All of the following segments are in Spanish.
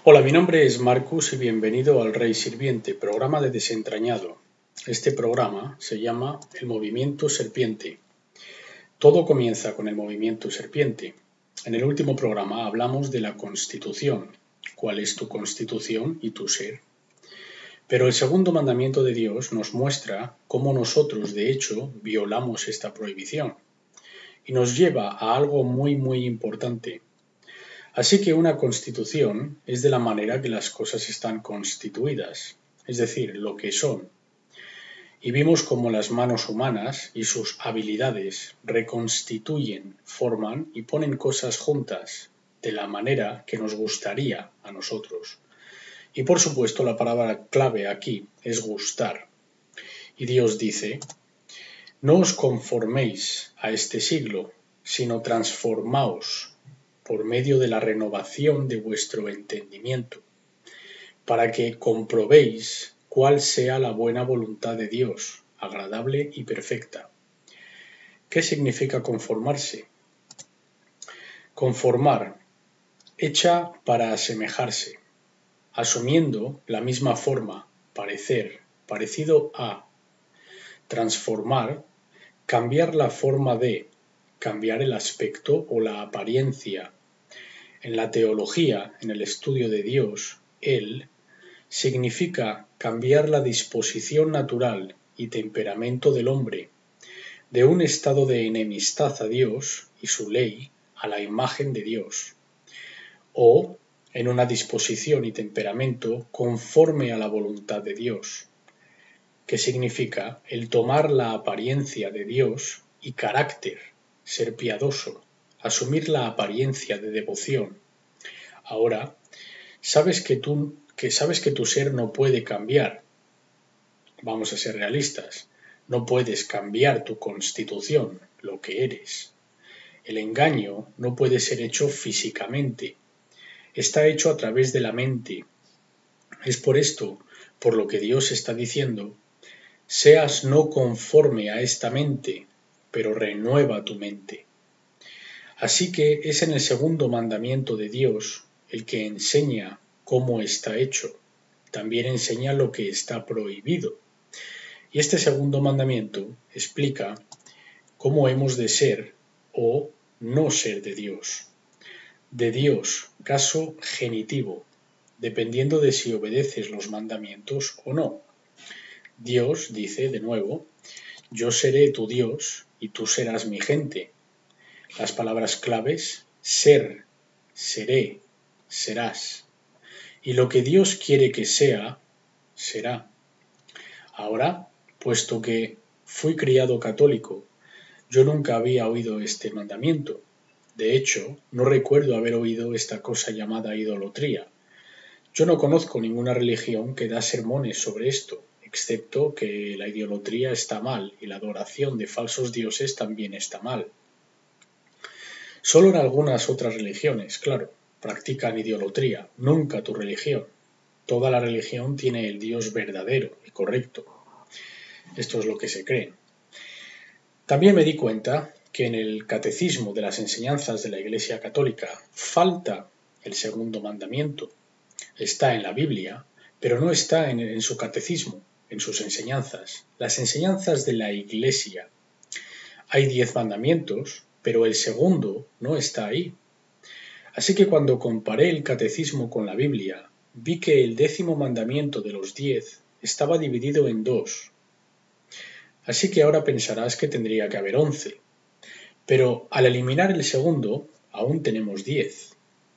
Hola, mi nombre es Marcus y bienvenido al Rey Sirviente, programa de Desentrañado. Este programa se llama El Movimiento Serpiente. Todo comienza con el movimiento serpiente. En el último programa hablamos de la Constitución, cuál es tu constitución y tu ser. Pero el segundo mandamiento de Dios nos muestra cómo nosotros, de hecho, violamos esta prohibición y nos lleva a algo muy importante. Así que una constitución es de la manera que las cosas están constituidas, es decir, lo que son. Y vimos cómo las manos humanas y sus habilidades reconstituyen, forman y ponen cosas juntas de la manera que nos gustaría a nosotros. Y por supuesto la palabra clave aquí es gustar. Y Dios dice, no os conforméis a este siglo, sino transformaos por medio de la renovación de vuestro entendimiento, para que comprobéis cuál sea la buena voluntad de Dios, agradable y perfecta. ¿Qué significa conformarse? Conformar, hecha para asemejarse, asumiendo la misma forma, parecer, parecido a. Transformar, cambiar la forma de, cambiar el aspecto o la apariencia. En la teología, en el estudio de Dios, Él significa cambiar la disposición natural y temperamento del hombre de un estado de enemistad a Dios y su ley a la imagen de Dios, o en una disposición y temperamento conforme a la voluntad de Dios, que significa el tomar la apariencia de Dios y carácter, ser piadoso, asumir la apariencia de devoción. Ahora, sabes que tu ser no puede cambiar. Vamos a ser realistas. No puedes cambiar tu constitución, lo que eres. El engaño no puede ser hecho físicamente. Está hecho a través de la mente. Es por esto, por lo que Dios está diciendo, seas no conforme a esta mente, pero renueva tu mente. Así que es en el segundo mandamiento de Dios el que enseña cómo está hecho. También enseña lo que está prohibido. Y este segundo mandamiento explica cómo hemos de ser o no ser de Dios. De Dios, caso genitivo, dependiendo de si obedeces los mandamientos o no. Dios dice de nuevo, yo seré tu Dios y tú serás mi gente. Las palabras claves, ser, seré, serás. Y lo que Dios quiere que sea, será. Ahora, puesto que fui criado católico, yo nunca había oído este mandamiento. De hecho, no recuerdo haber oído esta cosa llamada idolatría. Yo no conozco ninguna religión que da sermones sobre esto, excepto que la idolatría está mal y la adoración de falsos dioses también está mal. Solo en algunas otras religiones, claro, practican idolatría, nunca tu religión. Toda la religión tiene el Dios verdadero y correcto. Esto es lo que se cree. También me di cuenta que en el catecismo de las enseñanzas de la Iglesia Católica falta el segundo mandamiento. Está en la Biblia, pero no está en su catecismo, en sus enseñanzas. Las enseñanzas de la Iglesia. Hay 10 mandamientos, pero el segundo no está ahí. Así que cuando comparé el catecismo con la Biblia, vi que el 10º mandamiento de los 10 estaba dividido en 2. Así que ahora pensarás que tendría que haber 11. Pero al eliminar el segundo, aún tenemos 10.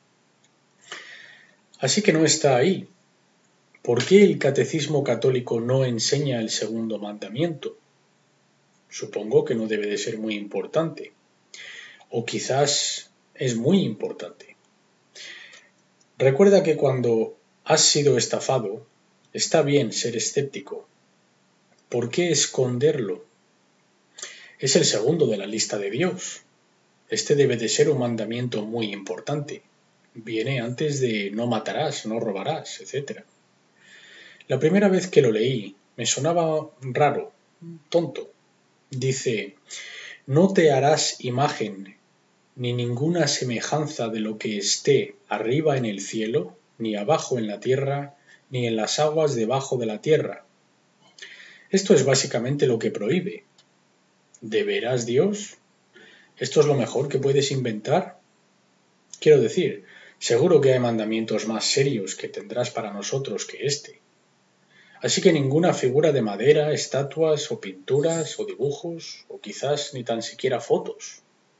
Así que no está ahí. ¿Por qué el catecismo católico no enseña el segundo mandamiento? Supongo que no debe de ser muy importante. O quizás es muy importante. Recuerda que cuando has sido estafado, está bien ser escéptico. ¿Por qué esconderlo? Es el segundo de la lista de Dios. Este debe de ser un mandamiento muy importante. Viene antes de no matarás, no robarás, etc. La primera vez que lo leí me sonaba raro, tonto. Dice, no te harás imagen ni ninguna semejanza de lo que esté arriba en el cielo, ni abajo en la tierra, ni en las aguas debajo de la tierra. Esto es básicamente lo que prohíbe. ¿De veras, Dios? ¿Esto es lo mejor que puedes inventar? Quiero decir, seguro que hay mandamientos más serios que tendrás para nosotros que este. Así que ninguna figura de madera, estatuas o pinturas o dibujos, o quizás ni tan siquiera fotos.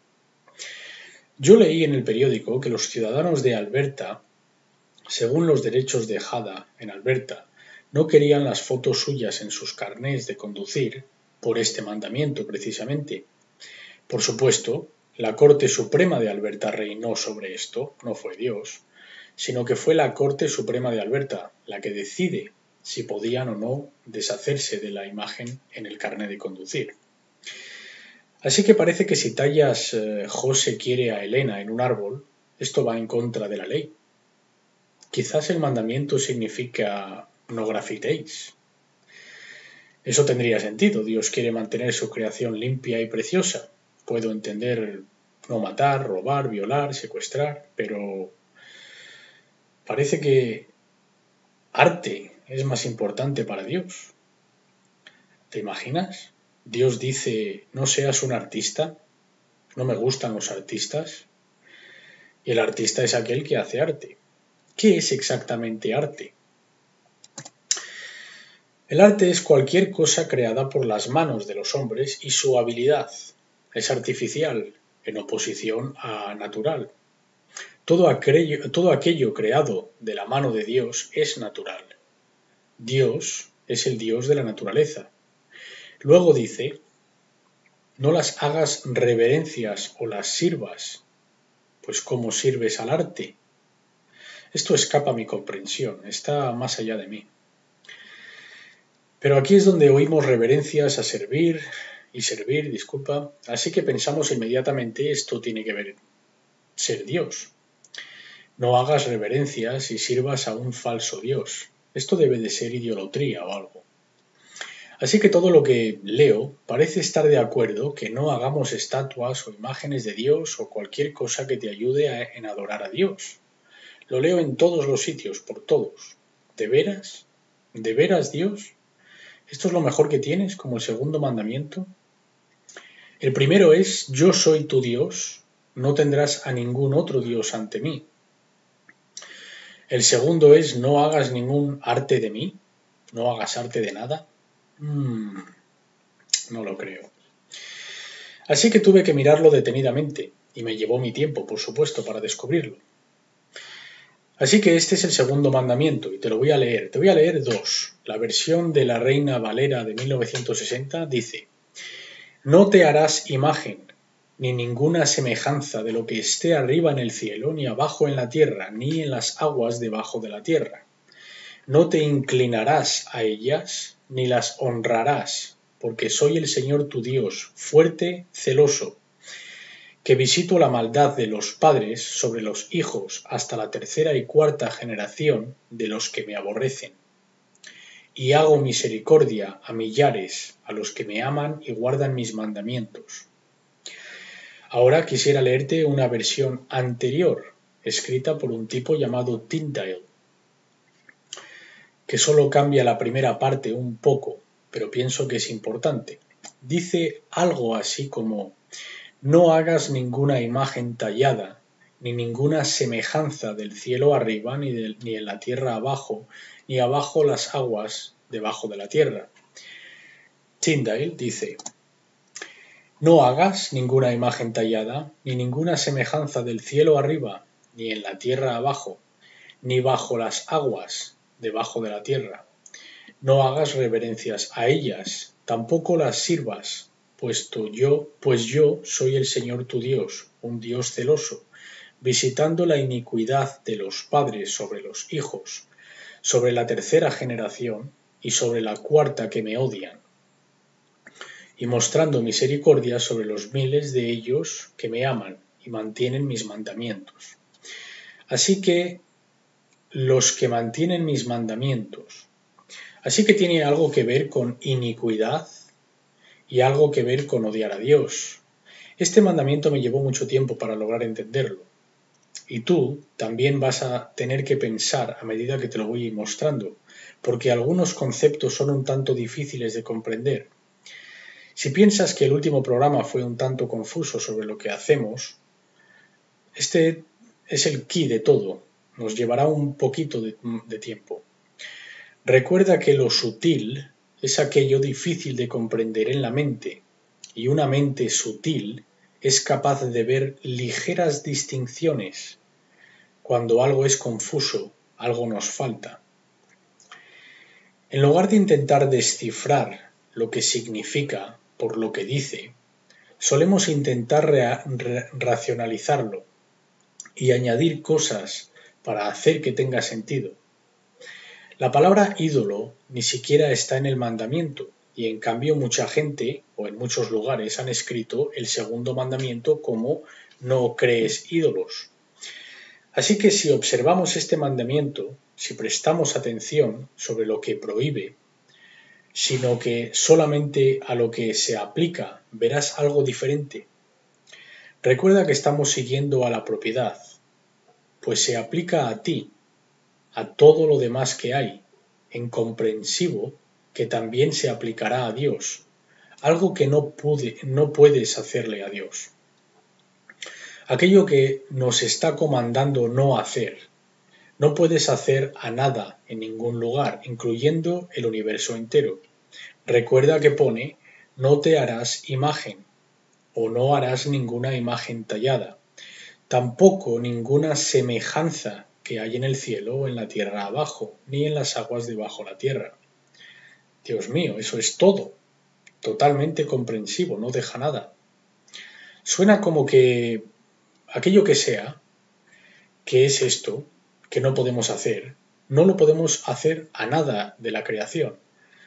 Yo leí en el periódico que los ciudadanos de Alberta, según los derechos de Hada en Alberta, no querían las fotos suyas en sus carnés de conducir por este mandamiento precisamente. Por supuesto, la Corte Suprema de Alberta reinó sobre esto, no fue Dios, sino que fue la Corte Suprema de Alberta la que decide si podían o no deshacerse de la imagen en el carné de conducir. Así que parece que si tallas José quiere a Elena en un árbol, esto va en contra de la ley. Quizás el mandamiento significa no grafitéis. Eso tendría sentido. Dios quiere mantener su creación limpia y preciosa. Puedo entender no matar, robar, violar, secuestrar, pero parece que arte es más importante para Dios. ¿Te imaginas? Dios dice, no seas un artista, no me gustan los artistas, y el artista es aquel que hace arte. ¿Qué es exactamente arte? El arte es cualquier cosa creada por las manos de los hombres y su habilidad. Es artificial, en oposición a natural. Todo aquello creado de la mano de Dios es natural. Dios es el Dios de la naturaleza. Luego dice, no las hagas reverencias o las sirvas, pues ¿cómo sirves al arte? Esto escapa a mi comprensión, está más allá de mí. Pero aquí es donde oímos reverencias a servir, así que pensamos inmediatamente esto tiene que ver ser Dios. No hagas reverencias y sirvas a un falso Dios. Esto debe de ser idolatría o algo. Así que todo lo que leo parece estar de acuerdo que no hagamos estatuas o imágenes de Dios o cualquier cosa que te ayude en adorar a Dios. Lo leo en todos los sitios, por todos. ¿De veras? ¿De veras, Dios? ¿Esto es lo mejor que tienes como el segundo mandamiento? El primero es, yo soy tu Dios, no tendrás a ningún otro Dios ante mí. El segundo es, no hagas ningún arte de mí, no hagas arte de nada. No lo creo. Así que tuve que mirarlo detenidamente, y me llevó mi tiempo, por supuesto, para descubrirlo. Así que este es el segundo mandamiento, y te lo voy a leer. Te voy a leer dos. La versión de la Reina Valera de 1960 dice, no te harás imagen, ni ninguna semejanza de lo que esté arriba en el cielo, ni abajo en la tierra, ni en las aguas debajo de la tierra. No te inclinarás a ellas, ni las honrarás, porque soy el Señor tu Dios, fuerte, celoso, que visito la maldad de los padres sobre los hijos hasta la tercera y cuarta generación de los que me aborrecen. Y hago misericordia a millares, a los que me aman y guardan mis mandamientos. Ahora quisiera leerte una versión anterior, escrita por un tipo llamado Tyndale, que solo cambia la primera parte un poco, pero pienso que es importante. Dice algo así como, no hagas ninguna imagen tallada, ni ninguna semejanza del cielo arriba, ni en la tierra abajo, ni abajo las aguas debajo de la tierra. Tyndale dice, no hagas ninguna imagen tallada, ni ninguna semejanza del cielo arriba, ni en la tierra abajo, ni bajo las aguas debajo de la tierra. No hagas reverencias a ellas, tampoco las sirvas, pues yo soy el Señor tu Dios, un Dios celoso, visitando la iniquidad de los padres sobre los hijos, sobre la tercera generación y sobre la cuarta que me odian, y mostrando misericordia sobre los miles de ellos que me aman y mantienen mis mandamientos. Así que los que mantienen mis mandamientos. Así que tiene algo que ver con iniquidad y algo que ver con odiar a Dios. Este mandamiento me llevó mucho tiempo para lograr entenderlo. Y tú también vas a tener que pensar a medida que te lo voy mostrando, porque algunos conceptos son un tanto difíciles de comprender. Si piensas que el último programa fue un tanto confuso sobre lo que hacemos, este es el quid de todo. Nos llevará un poquito de tiempo. Recuerda que lo sutil es aquello difícil de comprender en la mente, y una mente sutil es capaz de ver ligeras distinciones. Cuando algo es confuso, algo nos falta. En lugar de intentar descifrar lo que significa por lo que dice, solemos intentar racionalizarlo y añadir cosas para hacer que tenga sentido. La palabra ídolo ni siquiera está en el mandamiento, y en cambio mucha gente, o en muchos lugares, han escrito el segundo mandamiento como no crees ídolos. Así que si observamos este mandamiento, si prestamos atención sobre lo que prohíbe, sino que solamente a lo que se aplica, verás algo diferente. Recuerda que estamos siguiendo a la propiedad, pues se aplica a ti, a todo lo demás que hay, en comprensivo que también se aplicará a Dios, algo que no puedes hacerle a Dios. Aquello que nos está comandando no hacer, no puedes hacer a nada en ningún lugar, incluyendo el universo entero. Recuerda que pone, no te harás imagen, o no harás ninguna imagen tallada, tampoco ninguna semejanza que hay en el cielo o en la tierra abajo, ni en las aguas debajo la tierra. Dios mío, eso es todo, totalmente comprensivo, no deja nada. Suena como que aquello que sea, que es esto, que no podemos hacer, no lo podemos hacer a nada de la creación.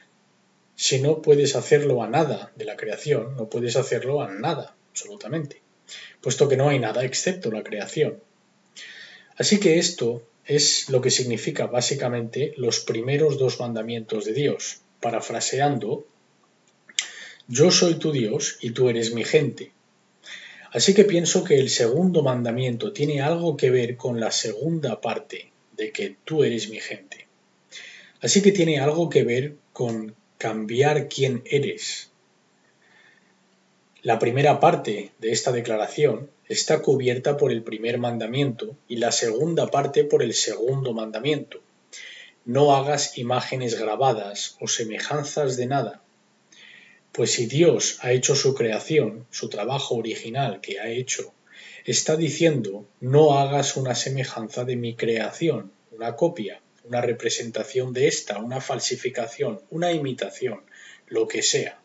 Si no puedes hacerlo a nada de la creación, no puedes hacerlo a nada, absolutamente, puesto que no hay nada excepto la creación. Así que esto es lo que significa básicamente los primeros dos mandamientos de Dios. Parafraseando, yo soy tu Dios y tú eres mi gente. Así que pienso que el segundo mandamiento tiene algo que ver con la segunda parte de que tú eres mi gente. Así que tiene algo que ver con cambiar quién eres. La primera parte de esta declaración está cubierta por el primer mandamiento y la segunda parte por el segundo mandamiento. No hagas imágenes grabadas o semejanzas de nada. Pues si Dios ha hecho su creación, su trabajo original que ha hecho, está diciendo, no hagas una semejanza de mi creación, una copia, una representación de esta, una falsificación, una imitación, lo que sea.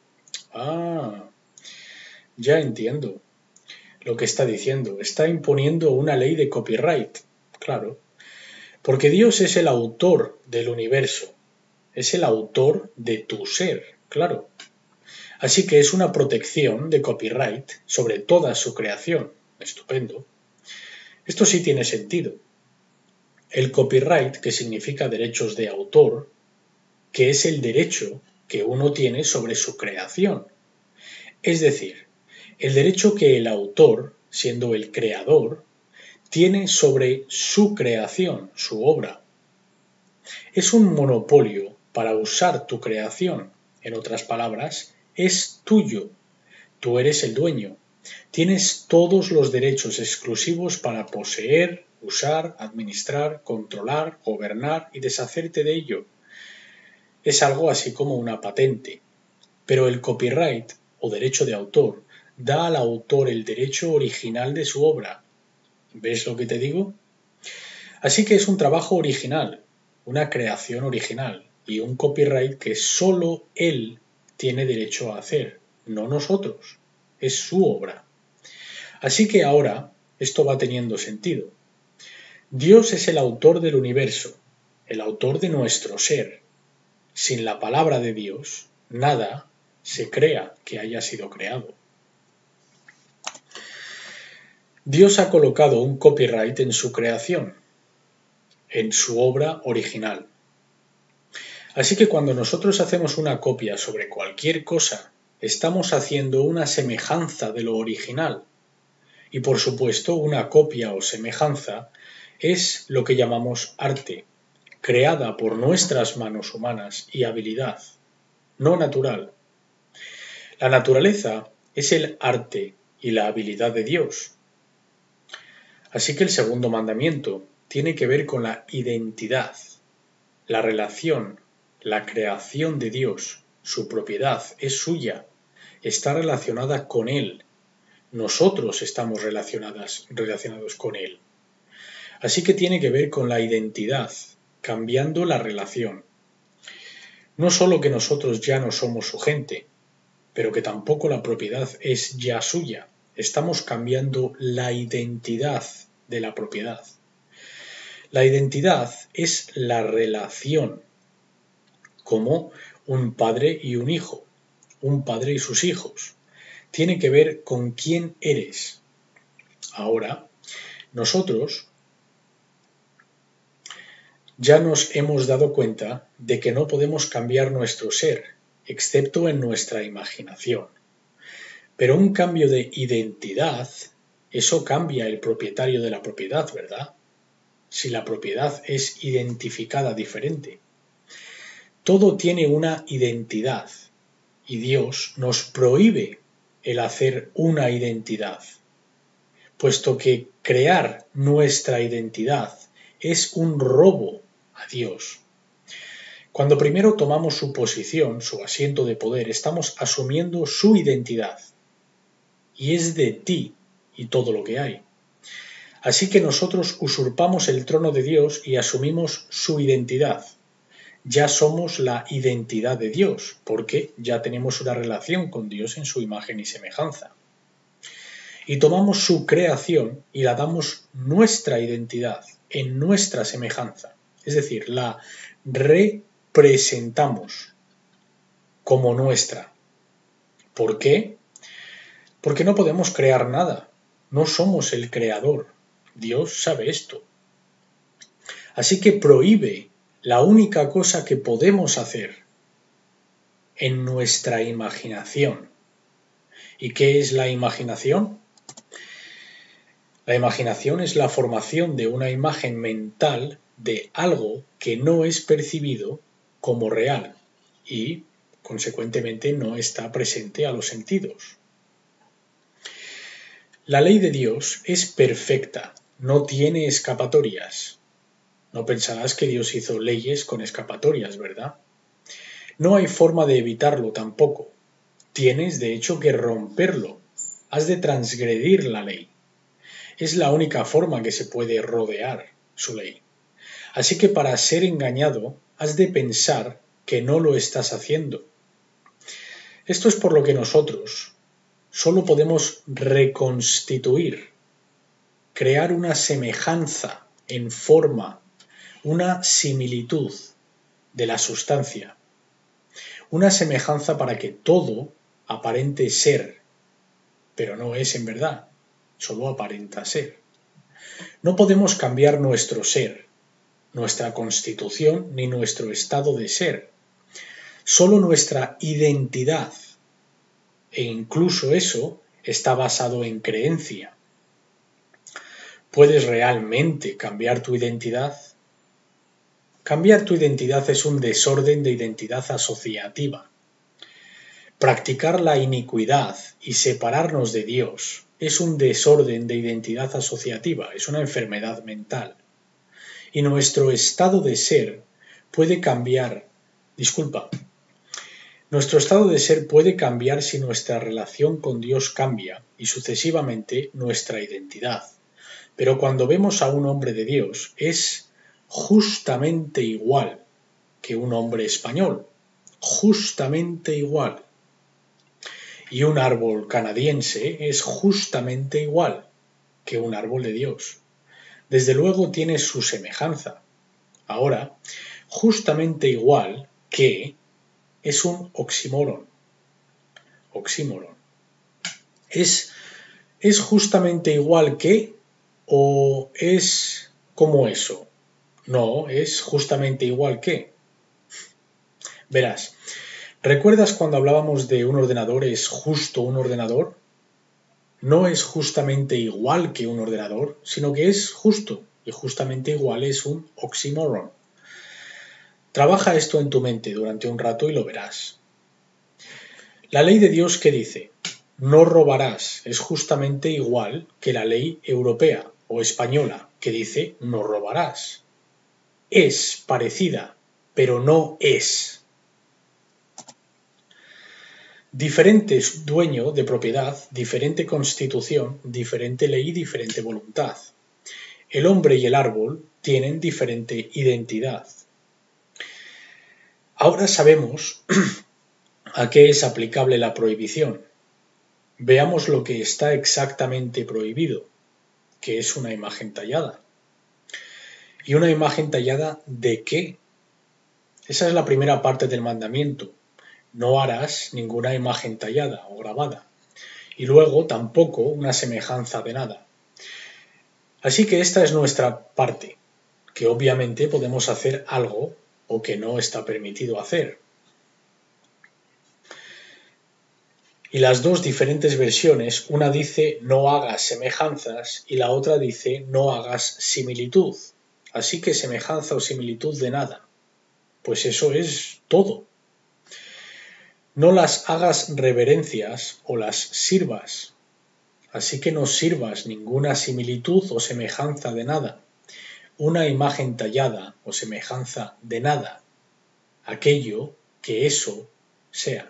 Ya entiendo lo que está diciendo. Está imponiendo una ley de copyright, claro. Porque Dios es el autor del universo, es el autor de tu ser, claro. Así que es una protección de copyright sobre toda su creación. Estupendo. Esto sí tiene sentido. El copyright, que significa derechos de autor, que es el derecho que uno tiene sobre su creación. Es decir, el derecho que el autor, siendo el creador, tiene sobre su creación, su obra. Es un monopolio para usar tu creación. En otras palabras, es tuyo. Tú eres el dueño. Tienes todos los derechos exclusivos para poseer, usar, administrar, controlar, gobernar y deshacerte de ello. Es algo así como una patente. Pero el copyright, o derecho de autor, da al autor el derecho original de su obra. ¿Ves lo que te digo? Así que es un trabajo original, una creación original y un copyright que solo él tiene derecho a hacer, no nosotros. Es su obra. Así que ahora esto va teniendo sentido. Dios es el autor del universo, el autor de nuestro ser. Sin la palabra de Dios, nada se crea que haya sido creado. Dios ha colocado un copyright en su creación, en su obra original. Así que cuando nosotros hacemos una copia sobre cualquier cosa, estamos haciendo una semejanza de lo original. Y por supuesto, una copia o semejanza es lo que llamamos arte, creada por nuestras manos humanas y habilidad, no natural. La naturaleza es el arte y la habilidad de Dios. Así que el segundo mandamiento tiene que ver con la identidad, la relación, la creación de Dios, su propiedad es suya, está relacionada con Él. Nosotros estamos relacionados con Él. Así que tiene que ver con la identidad, cambiando la relación. No solo que nosotros ya no somos su gente, pero que tampoco la propiedad es ya suya. Estamos cambiando la identidad de la propiedad. La identidad es la relación, como un padre y un hijo, un padre y sus hijos. Tiene que ver con quién eres. Ahora, nosotros ya nos hemos dado cuenta de que no podemos cambiar nuestro ser, excepto en nuestra imaginación. Pero un cambio de identidad, eso cambia el propietario de la propiedad, ¿verdad? Si la propiedad es identificada diferente. Todo tiene una identidad y Dios nos prohíbe el hacer una identidad, puesto que crear nuestra identidad es un robo a Dios. Cuando primero tomamos su posición, su asiento de poder, estamos asumiendo su identidad y es de ti y todo lo que hay. Así que nosotros usurpamos el trono de Dios y asumimos su identidad. Ya somos la identidad de Dios, porque ya tenemos una relación con Dios en su imagen y semejanza. Y tomamos su creación y la damos nuestra identidad, en nuestra semejanza. Es decir, la representamos como nuestra. ¿Por qué? Porque no podemos crear nada. No somos el creador. Dios sabe esto. Así que prohíbe la única cosa que podemos hacer en nuestra imaginación. ¿Y qué es la imaginación? La imaginación es la formación de una imagen mental de algo que no es percibido como real y, consecuentemente, no está presente a los sentidos. La ley de Dios es perfecta, no tiene escapatorias. No pensarás que Dios hizo leyes con escapatorias, ¿verdad? No hay forma de evitarlo tampoco. Tienes, de hecho, que romperlo. Has de transgredir la ley. Es la única forma que se puede rodear su ley. Así que para ser engañado, has de pensar que no lo estás haciendo. Esto es por lo que nosotros solo podemos reconstituir, crear una semejanza en forma, una similitud de la sustancia, una semejanza para que todo aparente ser, pero no es en verdad, solo aparenta ser. No podemos cambiar nuestro ser, nuestra constitución ni nuestro estado de ser, solo nuestra identidad, e incluso eso está basado en creencia. ¿Puedes realmente cambiar tu identidad? Cambiar tu identidad es un desorden de identidad asociativa. Practicar la iniquidad y separarnos de Dios es un desorden de identidad asociativa, es una enfermedad mental. Y nuestro estado de ser puede cambiar. Nuestro estado de ser puede cambiar si nuestra relación con Dios cambia y sucesivamente nuestra identidad. Pero cuando vemos a un hombre de Dios es justamente igual que un hombre español, justamente igual. Y un árbol canadiense es justamente igual que un árbol de Dios. Desde luego tiene su semejanza. Ahora, justamente igual que es un oxímoron. Oxímoron. ¿Es justamente igual que o es como eso? No, es justamente igual que. Verás, ¿recuerdas cuando hablábamos de un ordenador es justo un ordenador? no es justamente igual que un ordenador, sino que es justo, y justamente igual es un oxímoron. Trabaja esto en tu mente durante un rato y lo verás. La ley de Dios, ¿qué dice? No robarás, es justamente igual que la ley europea o española, que dice no robarás. Es parecida, pero no es. Diferente dueño de propiedad, diferente constitución, diferente ley, diferente voluntad. El hombre y el árbol tienen diferente identidad. Ahora sabemos a qué es aplicable la prohibición. Veamos lo que está exactamente prohibido, que es una imagen tallada. ¿Y una imagen tallada de qué? Esa es la primera parte del mandamiento. No harás ninguna imagen tallada o grabada. Y luego tampoco una semejanza de nada. Así que esta es nuestra parte, que obviamente podemos hacer algo o que no está permitido hacer. Y las dos diferentes versiones, una dice no hagas semejanzas y la otra dice no hagas similitud. Así que semejanza o similitud de nada. Pues eso es todo. No las hagas reverencias o las sirvas. Así que no sirvas ninguna similitud o semejanza de nada. Una imagen tallada o semejanza de nada. Aquello que eso sea.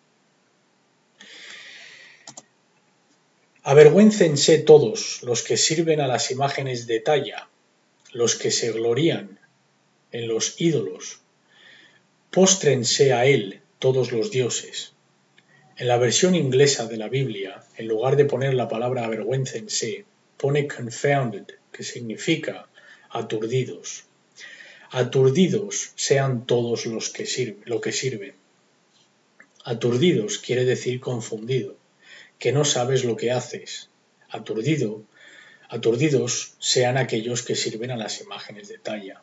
Avergüéncense todos los que sirven a las imágenes de talla, los que se glorían en los ídolos. Póstrense a él todos los dioses. En la versión inglesa de la Biblia, en lugar de poner la palabra avergüéncense, pone confounded, que significa aturdidos. Aturdidos sean todos lo que sirven. Aturdidos quiere decir confundido, que no sabes lo que haces. Aturdidos sean aquellos que sirven a las imágenes de talla.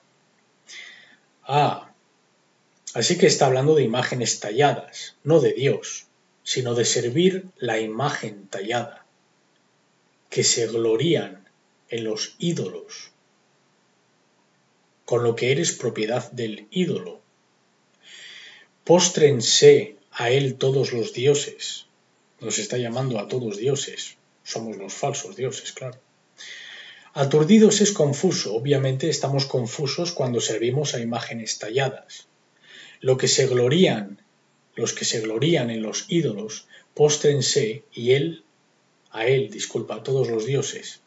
Así que está hablando de imágenes talladas, no de Dios, sino de servir la imagen tallada, que se glorían en los ídolos, con lo que eres propiedad del ídolo. Póstrense a él todos los dioses. Nos está llamando a todos dioses. Somos los falsos dioses, claro. Aturdidos es confuso. Obviamente estamos confusos cuando servimos a imágenes talladas. Los que se glorían en los ídolos, póstrense a todos los dioses.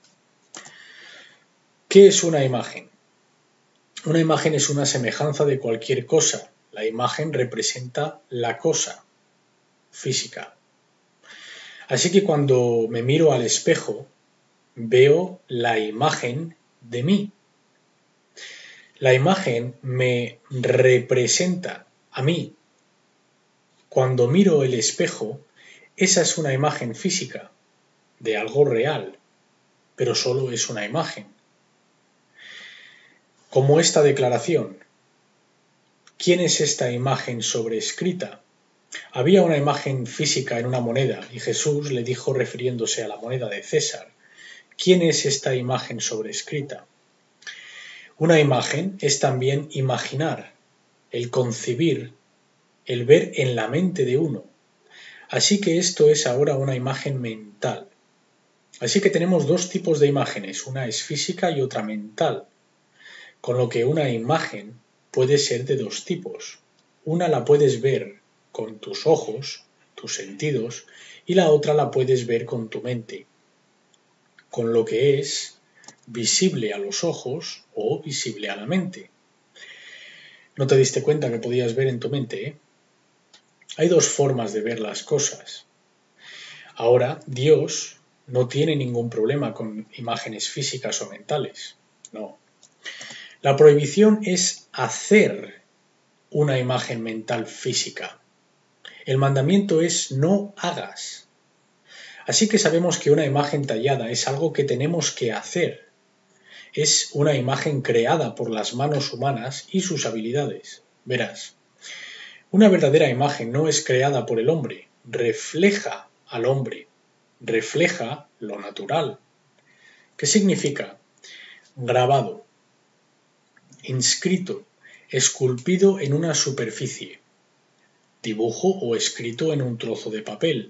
¿Qué es una imagen? Una imagen es una semejanza de cualquier cosa. La imagen representa la cosa física. Así que cuando me miro al espejo, veo la imagen de mí. La imagen me representa a mí. Cuando miro el espejo, esa es una imagen física de algo real, pero solo es una imagen. Como esta declaración. ¿Quién es esta imagen sobrescrita? Había una imagen física en una moneda y Jesús le dijo refiriéndose a la moneda de César, ¿quién es esta imagen sobrescrita? Una imagen es también imaginar, el concebir, el ver en la mente de uno. Así que esto es ahora una imagen mental. Así que tenemos dos tipos de imágenes, una es física y otra mental, con lo que una imagen puede ser de dos tipos. Una la puedes ver con tus ojos, tus sentidos, y la otra la puedes ver con tu mente, con lo que es visible a los ojos o visible a la mente. ¿No te diste cuenta que podías ver en tu mente, eh? Hay dos formas de ver las cosas. Ahora, Dios no tiene ningún problema con imágenes físicas o mentales. No. La prohibición es hacer una imagen mental física. El mandamiento es no hagas. Así que sabemos que una imagen tallada es algo que tenemos que hacer. Es una imagen creada por las manos humanas y sus habilidades. Verás, una verdadera imagen no es creada por el hombre, refleja al hombre. refleja lo natural. ¿Qué significa? Grabado, inscrito, esculpido en una superficie, dibujo o escrito en un trozo de papel.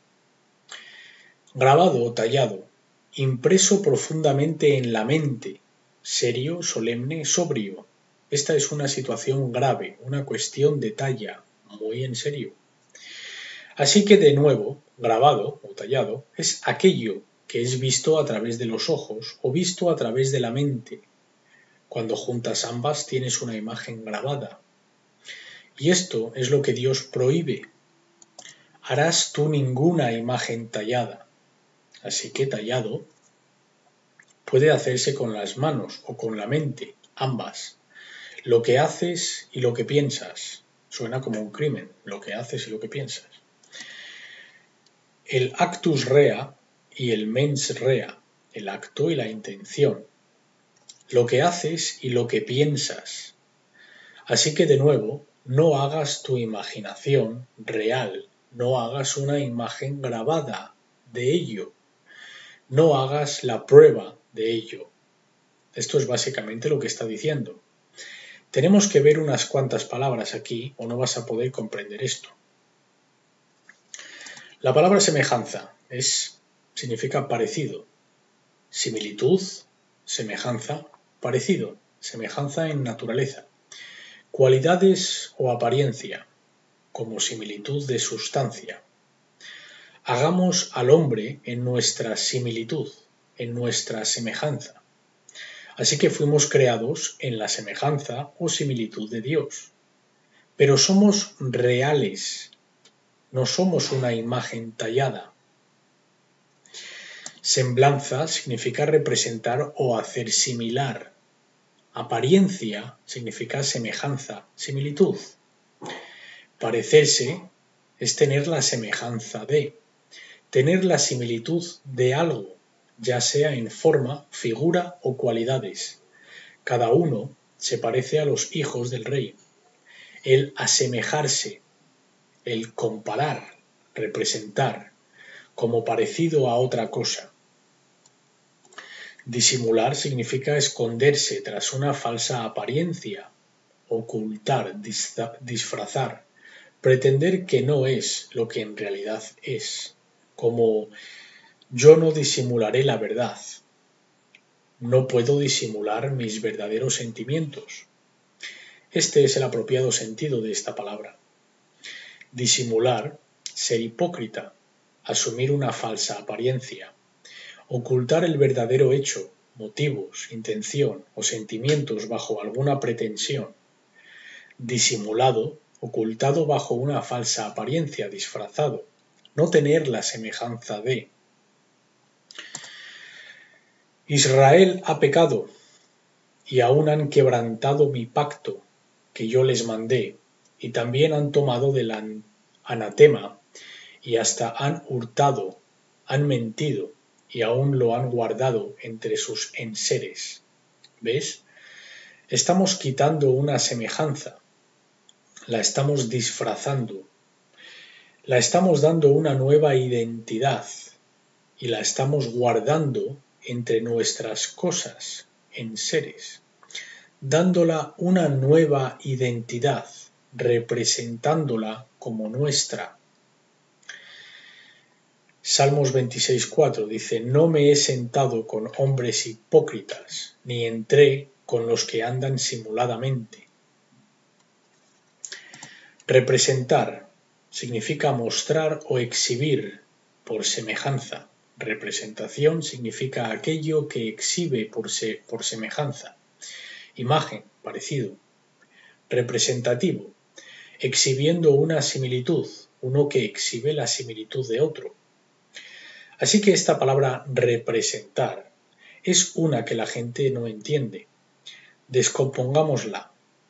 Grabado o tallado, impreso profundamente en la mente, serio, solemne, sobrio. Esta es una situación grave, una cuestión de talla, muy en serio. Así que, de nuevo, grabado o tallado es aquello que es visto a través de los ojos o visto a través de la mente. Cuando juntas ambas tienes una imagen grabada. Y esto es lo que Dios prohíbe. Harás tú ninguna imagen tallada. Así que tallado puede hacerse con las manos o con la mente, ambas. Lo que haces y lo que piensas. Suena como un crimen, lo que haces y lo que piensas. El actus rea y el mens rea, el acto y la intención. Lo que haces y lo que piensas. Así que de nuevo, no hagas tu imaginación real, no hagas una imagen grabada de ello, no hagas la prueba de ello. Esto es básicamente lo que está diciendo. Tenemos que ver unas cuantas palabras aquí o no vas a poder comprender esto. La palabra semejanza significa parecido, similitud, semejanza, parecido, semejanza en naturaleza, cualidades o apariencia, como similitud de sustancia. Hagamos al hombre en nuestra similitud, en nuestra semejanza. Así que fuimos creados en la semejanza o similitud de Dios. Pero somos reales, no somos una imagen tallada. Semblanza significa representar o hacer similar. Apariencia significa semejanza, similitud. Parecerse es tener la semejanza de, tener la similitud de algo, ya sea en forma, figura o cualidades. Cada uno se parece a los hijos del rey. El asemejarse, el comparar, representar, como parecido a otra cosa. Disimular significa esconderse tras una falsa apariencia, ocultar, disfrazar, pretender que no es lo que en realidad es, como yo no disimularé la verdad, no puedo disimular mis verdaderos sentimientos. Este es el apropiado sentido de esta palabra. Disimular, ser hipócrita, asumir una falsa apariencia, ocultar el verdadero hecho, motivos, intención o sentimientos bajo alguna pretensión. Disimulado, ocultado bajo una falsa apariencia, disfrazado, no tener la semejanza de. Israel ha pecado y aún han quebrantado mi pacto que yo les mandé, y también han tomado del anatema y hasta han hurtado, han mentido y aún lo han guardado entre sus enseres. ¿Ves? Estamos quitando una semejanza, la estamos disfrazando, la estamos dando una nueva identidad y la estamos guardando entre nuestras cosas, enseres, dándola una nueva identidad, representándola como nuestra. Salmos 26:4 dice, no me he sentado con hombres hipócritas, ni entré con los que andan simuladamente. Representar significa mostrar o exhibir por semejanza. Representación significa aquello que exhibe por semejanza. Imagen, parecido. Representativo, exhibiendo una similitud, uno que exhibe la similitud de otro. Así que esta palabra representar es una que la gente no entiende. Descompongámosla.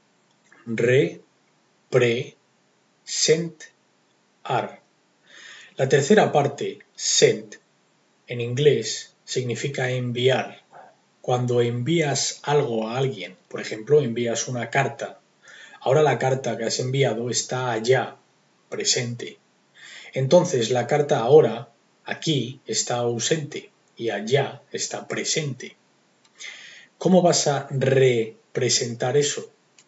Re-pre-sent-ar. La tercera parte, sent, en inglés significa enviar. Cuando envías algo a alguien, por ejemplo, envías una carta, ahora la carta que has enviado está allá, presente. Entonces la carta ahora Aquí está ausente y allá está presente. ¿Cómo vas a representar eso?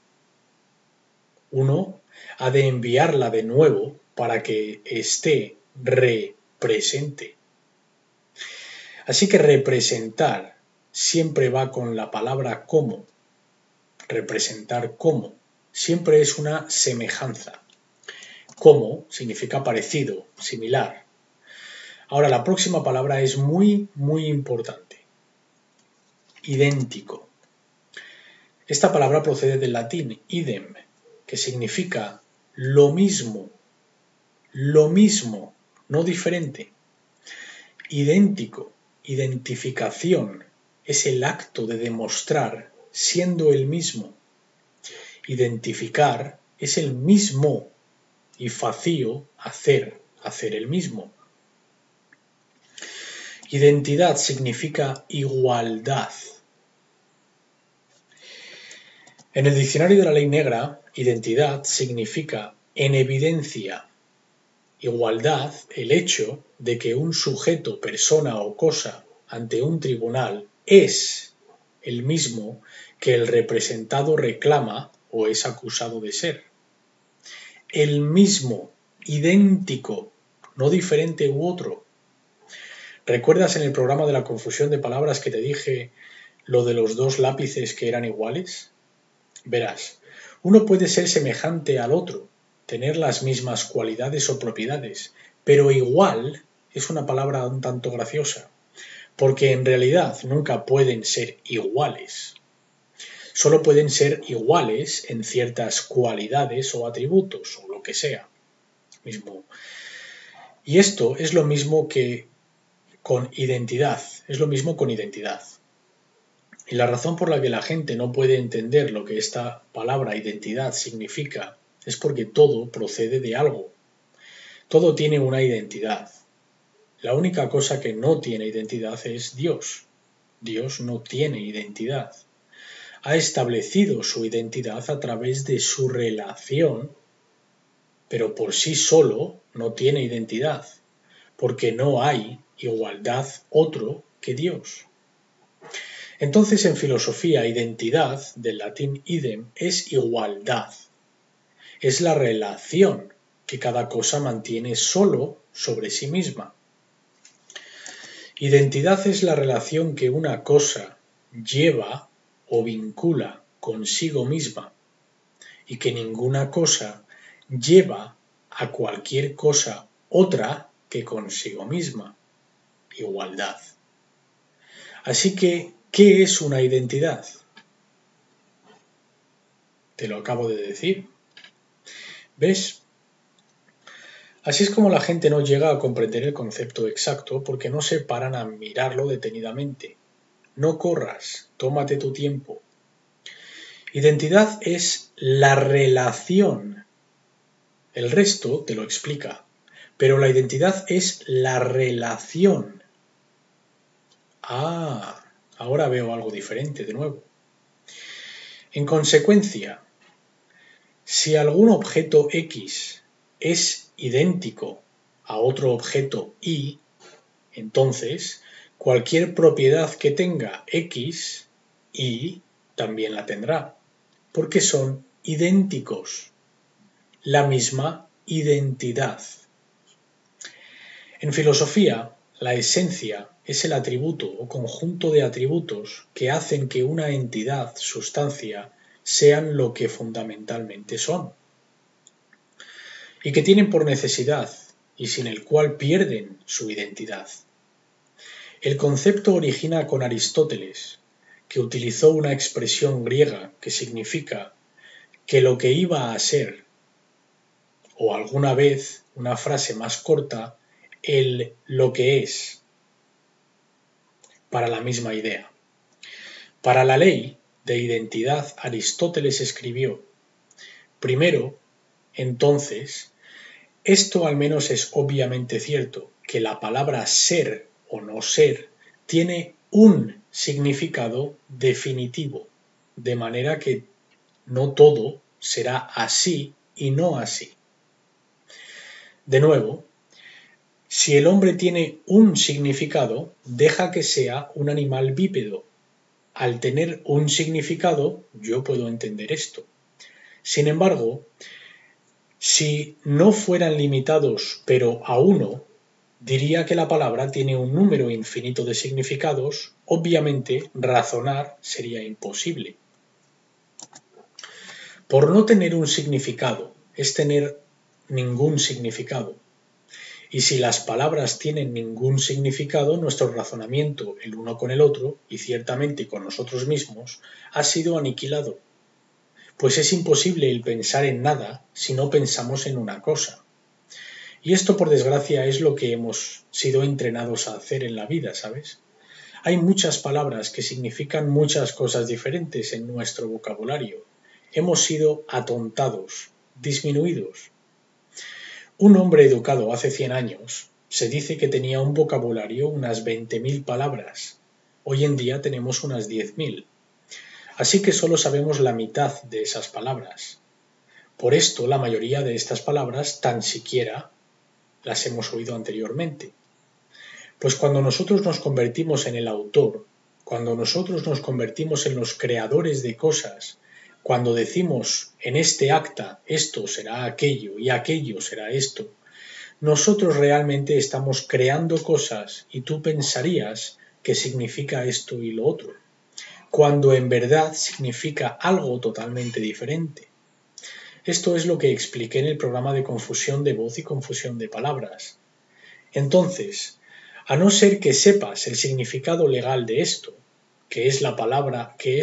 Uno ha de enviarla de nuevo para que esté represente. Así que representar siempre va con la palabra como. Representar como siempre es una semejanza. Como significa parecido, similar. Ahora la próxima palabra es muy importante. Idéntico. Esta palabra procede del latín idem, que significa lo mismo, no diferente. Idéntico, identificación, es el acto de demostrar siendo el mismo. Identificar es el mismo y facio, hacer el mismo. Identidad significa igualdad. En el diccionario de la Ley Negra, identidad significa en evidencia. Igualdad, el hecho de que un sujeto, persona o cosa ante un tribunal es el mismo que el representado reclama o es acusado de ser. El mismo, idéntico, no diferente u otro. ¿Recuerdas en el programa de la confusión de palabras que te dije lo de los dos lápices que eran iguales? Verás, uno puede ser semejante al otro, tener las mismas cualidades o propiedades, pero igual es una palabra un tanto graciosa, porque en realidad nunca pueden ser iguales. Solo pueden ser iguales en ciertas cualidades o atributos, o lo que sea. Y esto es lo mismo que con identidad, Y la razón por la que la gente no puede entender lo que esta palabra identidad significa es porque todo procede de algo. Todo tiene una identidad. La única cosa que no tiene identidad es Dios. Dios no tiene identidad. Ha establecido su identidad a través de su relación, pero por sí solo no tiene identidad, porque no hay igualdad otro que Dios. Entonces, en filosofía, identidad, del latín idem, es igualdad. Es la relación que cada cosa mantiene solo sobre sí misma. Identidad es la relación que una cosa lleva o vincula consigo misma y que ninguna cosa lleva a cualquier cosa otra que consigo misma. Igualdad. Así que, ¿qué es una identidad? Te lo acabo de decir. ¿Ves? Así es como la gente no llega a comprender el concepto exacto porque no se paran a mirarlo detenidamente. No corras, tómate tu tiempo. Identidad es la relación. El resto te lo explica, pero la identidad es la relación. Ah, ahora veo algo diferente de nuevo. En consecuencia, si algún objeto X es idéntico a otro objeto Y, entonces cualquier propiedad que tenga X, Y también la tendrá, porque son idénticos, la misma identidad. En filosofía, la esencia es el atributo o conjunto de atributos que hacen que una entidad, sustancia, sean lo que fundamentalmente son, y que tienen por necesidad y sin el cual pierden su identidad. El concepto origina con Aristóteles, que utilizó una expresión griega que significa que lo que iba a ser, o alguna vez una frase más corta, el lo que es, para la misma idea. Para la ley de identidad, Aristóteles escribió: primero, entonces, esto al menos es obviamente cierto, que la palabra ser o no ser tiene un significado definitivo, de manera que no todo será así y no así. De nuevo, Si el hombre tiene un significado, deja que sea un animal bípedo. Al tener un significado, yo puedo entender esto. Sin embargo, si no fueran limitados pero a uno, diría que la palabra tiene un número infinito de significados. Obviamente, razonar sería imposible. Por no tener un significado es tener ningún significado. Y si las palabras tienen ningún significado, nuestro razonamiento el uno con el otro, y ciertamente con nosotros mismos, ha sido aniquilado. Pues es imposible el pensar en nada si no pensamos en una cosa. Y esto, por desgracia, es lo que hemos sido entrenados a hacer en la vida, ¿sabes? Hay muchas palabras que significan muchas cosas diferentes en nuestro vocabulario. Hemos sido atontados, disminuidos. Un hombre educado hace 100 años se dice que tenía un vocabulario unas 20.000 palabras. Hoy en día tenemos unas 10.000. Así que solo sabemos la mitad de esas palabras. Por esto, la mayoría de estas palabras tan siquiera las hemos oído anteriormente. Pues cuando nosotros nos convertimos en el autor, cuando nosotros nos convertimos en los creadores de cosas, cuando decimos en este acta esto será aquello y aquello será esto, nosotros realmente estamos creando cosas y tú pensarías que significa esto y lo otro, cuando en verdad significa algo totalmente diferente. Esto es lo que expliqué en el programa de confusión de voz y confusión de palabras. Entonces, a no ser que sepas el significado legal de esto, que es la palabra, que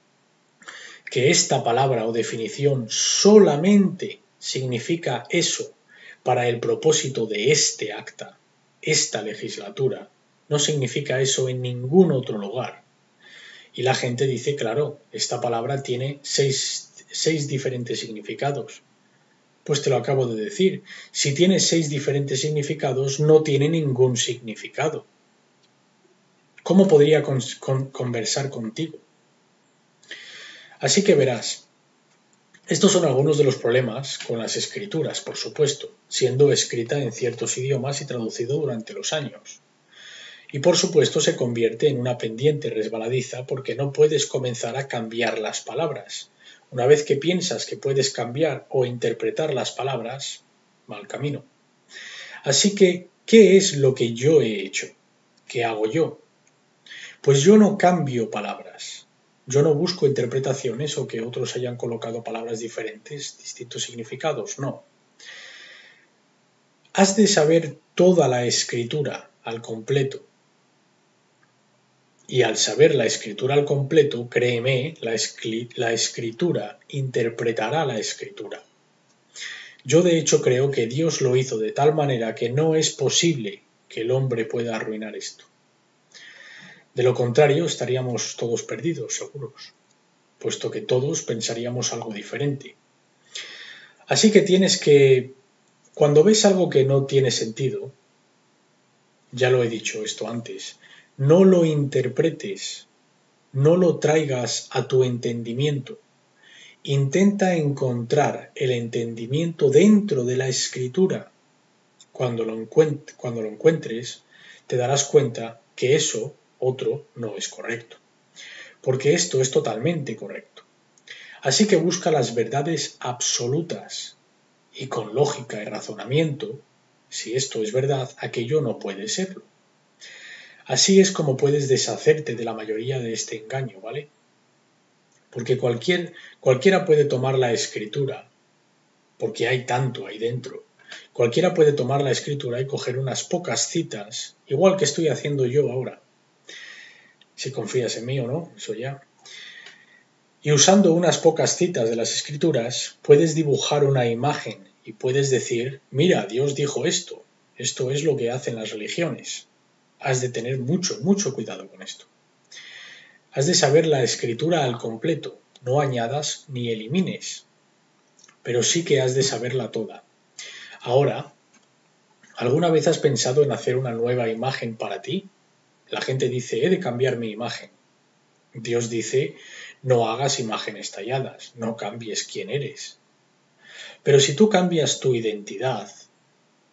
esta palabra o definición solamente significa eso para el propósito de este acta, esta legislatura, no significa eso en ningún otro lugar. Y la gente dice, claro, esta palabra tiene seis diferentes significados. Pues te lo acabo de decir, si tiene 6 diferentes significados, no tiene ningún significado. ¿Cómo podría conversar contigo? Así que verás, estos son algunos de los problemas con las escrituras, por supuesto, siendo escrita en ciertos idiomas y traducido durante los años. Y por supuesto se convierte en una pendiente resbaladiza porque no puedes comenzar a cambiar las palabras. Una vez que piensas que puedes cambiar o interpretar las palabras, mal camino. Así que, ¿qué es lo que yo he hecho? ¿Qué hago yo? Pues yo no cambio palabras. Yo no busco interpretaciones o que otros hayan colocado palabras diferentes, distintos significados, no. Has de saber toda la escritura al completo. Y al saber la escritura al completo, créeme, la escritura interpretará la escritura. Yo de hecho creo que Dios lo hizo de tal manera que no es posible que el hombre pueda arruinar esto. De lo contrario, estaríamos todos perdidos, seguros, puesto que todos pensaríamos algo diferente. Así que tienes que, cuando ves algo que no tiene sentido, ya lo he dicho esto antes, no lo interpretes, no lo traigas a tu entendimiento. Intenta encontrar el entendimiento dentro de la escritura. Cuando lo encuentres, te darás cuenta que eso, otro, no es correcto. Porque esto es totalmente correcto. Así que busca las verdades absolutas y con lógica y razonamiento, si esto es verdad, aquello no puede serlo. Así es como puedes deshacerte de la mayoría de este engaño, ¿vale? Porque cualquiera puede tomar la escritura, porque hay tanto ahí dentro. Cualquiera puede tomar la escritura y coger unas pocas citas, igual que estoy haciendo yo ahora. Si confías en mí o no, eso ya. Y usando unas pocas citas de las escrituras, puedes dibujar una imagen y puedes decir, mira, Dios dijo esto es lo que hacen las religiones. Has de tener mucho, mucho cuidado con esto. Has de saber la escritura al completo, no añadas ni elimines, pero sí que has de saberla toda. Ahora, ¿alguna vez has pensado en hacer una nueva imagen para ti? La gente dice, he de cambiar mi imagen. Dios dice, no hagas imágenes talladas, no cambies quién eres. Pero si tú cambias tu identidad,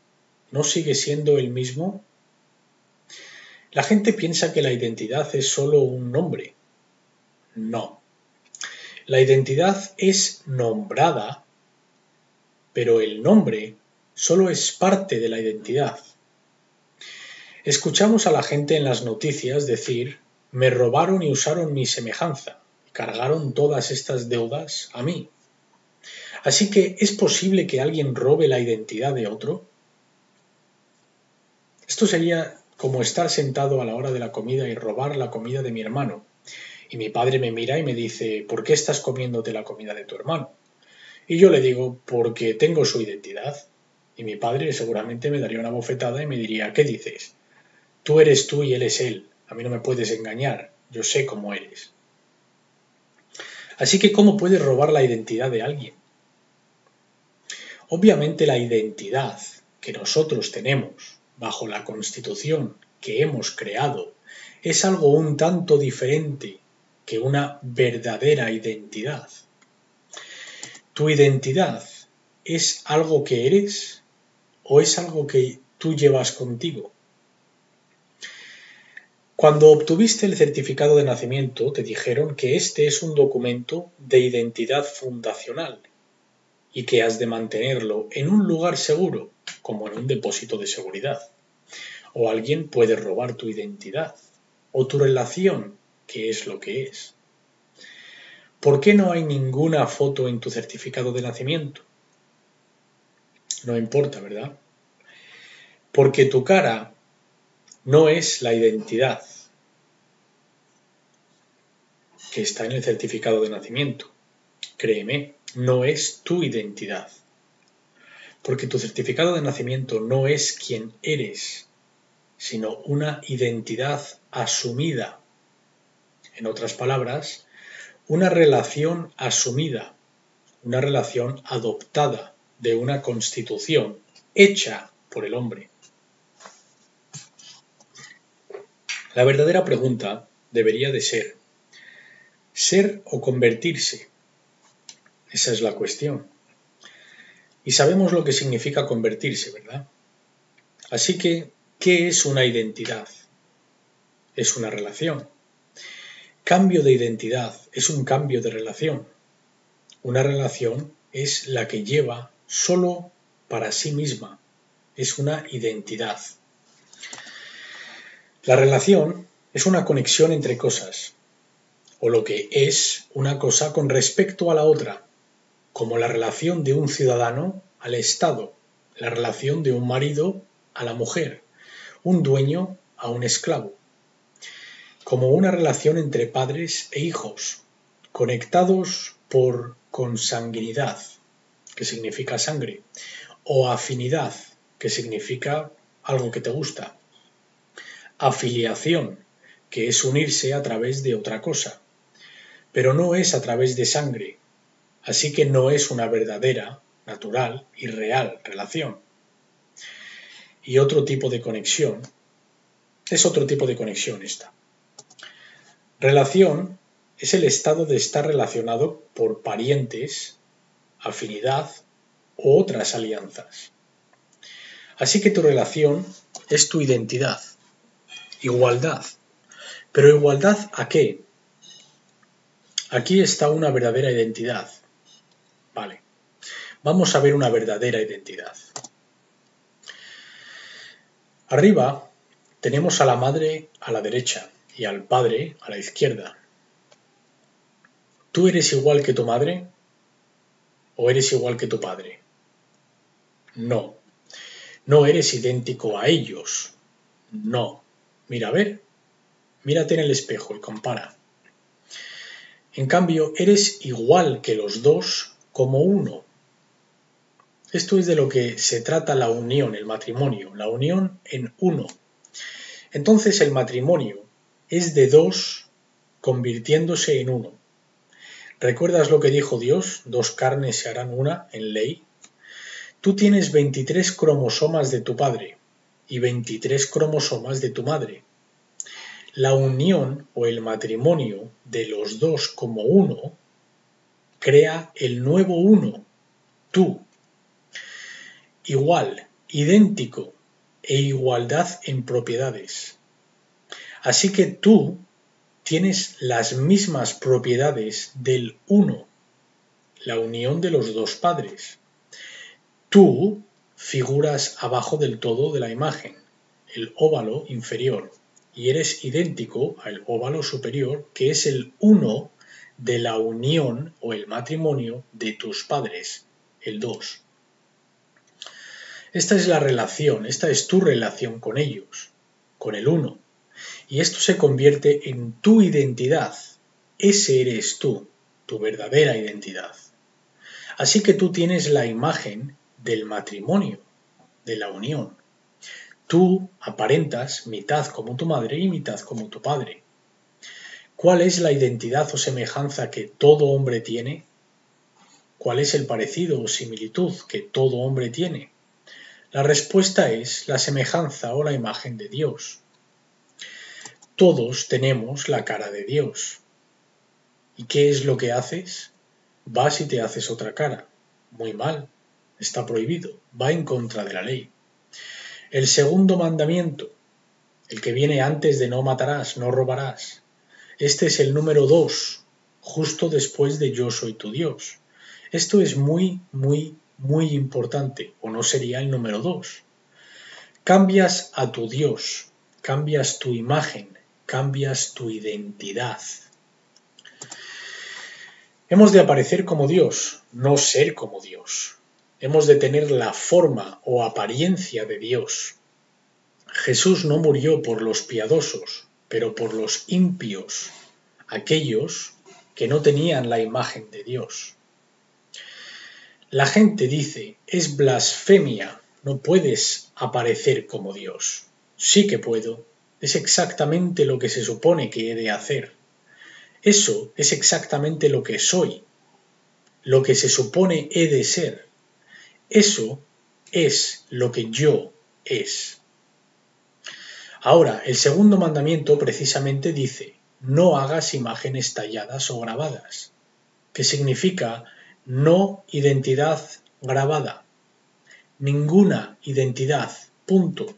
no sigue siendo el mismo? La gente piensa que la identidad es solo un nombre. No. La identidad es nombrada, pero el nombre solo es parte de la identidad. Escuchamos a la gente en las noticias decir: me robaron y usaron mi semejanza, y cargaron todas estas deudas a mí. Así que, ¿es posible que alguien robe la identidad de otro? Esto sería como estar sentado a la hora de la comida y robar la comida de mi hermano. Y mi padre me mira y me dice: ¿por qué estás comiéndote la comida de tu hermano? Y yo le digo: porque tengo su identidad. Y mi padre seguramente me daría una bofetada y me diría: ¿qué dices? Tú eres tú y él es él. A mí no me puedes engañar. Yo sé cómo eres. Así que, ¿cómo puedes robar la identidad de alguien? Obviamente la identidad que nosotros tenemos bajo la Constitución que hemos creado es algo un tanto diferente que una verdadera identidad. ¿Tu identidad es algo que eres o es algo que tú llevas contigo? Cuando obtuviste el certificado de nacimiento, te dijeron que este es un documento de identidad fundacional y que has de mantenerlo en un lugar seguro, como en un depósito de seguridad. O alguien puede robar tu identidad, o tu relación, que es lo que es. ¿Por qué no hay ninguna foto en tu certificado de nacimiento? No importa, ¿verdad? Porque tu cara no es la identidad que está en el certificado de nacimiento. Créeme, no es tu identidad. Porque tu certificado de nacimiento no es quien eres, sino una identidad asumida. En otras palabras, una relación asumida, una relación adoptada de una constitución hecha por el hombre. La verdadera pregunta debería de ser: ¿ser o convertirse? Esa es la cuestión. Y sabemos lo que significa convertirse, ¿verdad? Así que, ¿qué es una identidad? Es una relación. Cambio de identidad es un cambio de relación. Una relación es la que lleva solo para sí misma. Es una identidad. La relación es una conexión entre cosas, o lo que es una cosa con respecto a la otra, como la relación de un ciudadano al Estado, la relación de un marido a la mujer, un dueño a un esclavo, como una relación entre padres e hijos, conectados por consanguinidad, que significa sangre, o afinidad, que significa algo que te gusta, afiliación, que es unirse a través de otra cosa, pero no es a través de sangre, así que no es una verdadera, natural y real relación. Y otro tipo de conexión, es otro tipo de conexión esta. Relación es el estado de estar relacionado por parientes, afinidad u otras alianzas. Así que tu relación es tu identidad, igualdad. ¿Pero igualdad a qué? Aquí está una verdadera identidad. Vale. Vamos a ver una verdadera identidad. Arriba tenemos a la madre a la derecha y al padre a la izquierda. ¿Tú eres igual que tu madre o eres igual que tu padre? No. No eres idéntico a ellos. No. Mira, a ver. Mírate en el espejo y compara. En cambio, eres igual que los dos como uno. Esto es de lo que se trata la unión, el matrimonio, la unión en uno. Entonces el matrimonio es de dos convirtiéndose en uno. ¿Recuerdas lo que dijo Dios? 2 carnes se harán una en ley. Tú tienes 23 cromosomas de tu padre y 23 cromosomas de tu madre. La unión o el matrimonio de los dos como uno crea el nuevo uno, tú. Igual, idéntico, e igualdad en propiedades. Así que tú tienes las mismas propiedades del uno, la unión de los dos padres. Tú figuras abajo del todo de la imagen, el óvalo inferior, y eres idéntico al óvalo superior, que es el uno de la unión o el matrimonio de tus padres, el 2. Esta es la relación, esta es tu relación con ellos, con el uno. Y esto se convierte en tu identidad. Ese eres tú, tu verdadera identidad. Así que tú tienes la imagen del matrimonio, de la unión. Tú aparentas mitad como tu madre y mitad como tu padre. ¿Cuál es la identidad o semejanza que todo hombre tiene? ¿Cuál es el parecido o similitud que todo hombre tiene? La respuesta es la semejanza o la imagen de Dios. Todos tenemos la cara de Dios. ¿Y qué es lo que haces? Vas y te haces otra cara. Muy mal. Está prohibido. Va en contra de la ley. El segundo mandamiento, el que viene antes de no matarás, no robarás. Este es el número 2, justo después de yo soy tu Dios. Esto es muy, muy, muy importante, o no sería el número 2. Cambias a tu Dios, cambias tu imagen, cambias tu identidad. Hemos de aparecer como Dios, no ser como Dios. Hemos de tener la forma o apariencia de Dios. Jesús no murió por los piadosos, pero por los impíos, aquellos que no tenían la imagen de Dios. La gente dice, es blasfemia, no puedes aparecer como Dios. Sí que puedo, es exactamente lo que se supone que he de hacer. Eso es exactamente lo que soy, lo que se supone he de ser. Eso es lo que yo es. Ahora, el segundo mandamiento precisamente dice, no hagas imágenes talladas o grabadas, que significa no identidad grabada, ninguna identidad, punto.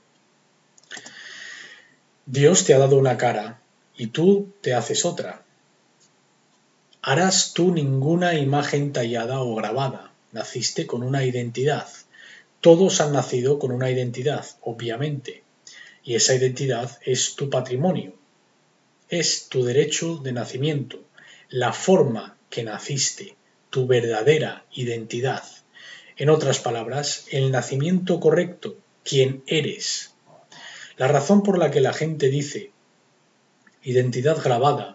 Dios te ha dado una cara y tú te haces otra. Harás tú ninguna imagen tallada o grabada, naciste con una identidad. Todos han nacido con una identidad, obviamente, y esa identidad es tu patrimonio, es tu derecho de nacimiento, la forma que naciste, tu verdadera identidad. En otras palabras, el nacimiento correcto, quién eres. La razón por la que la gente dice identidad grabada,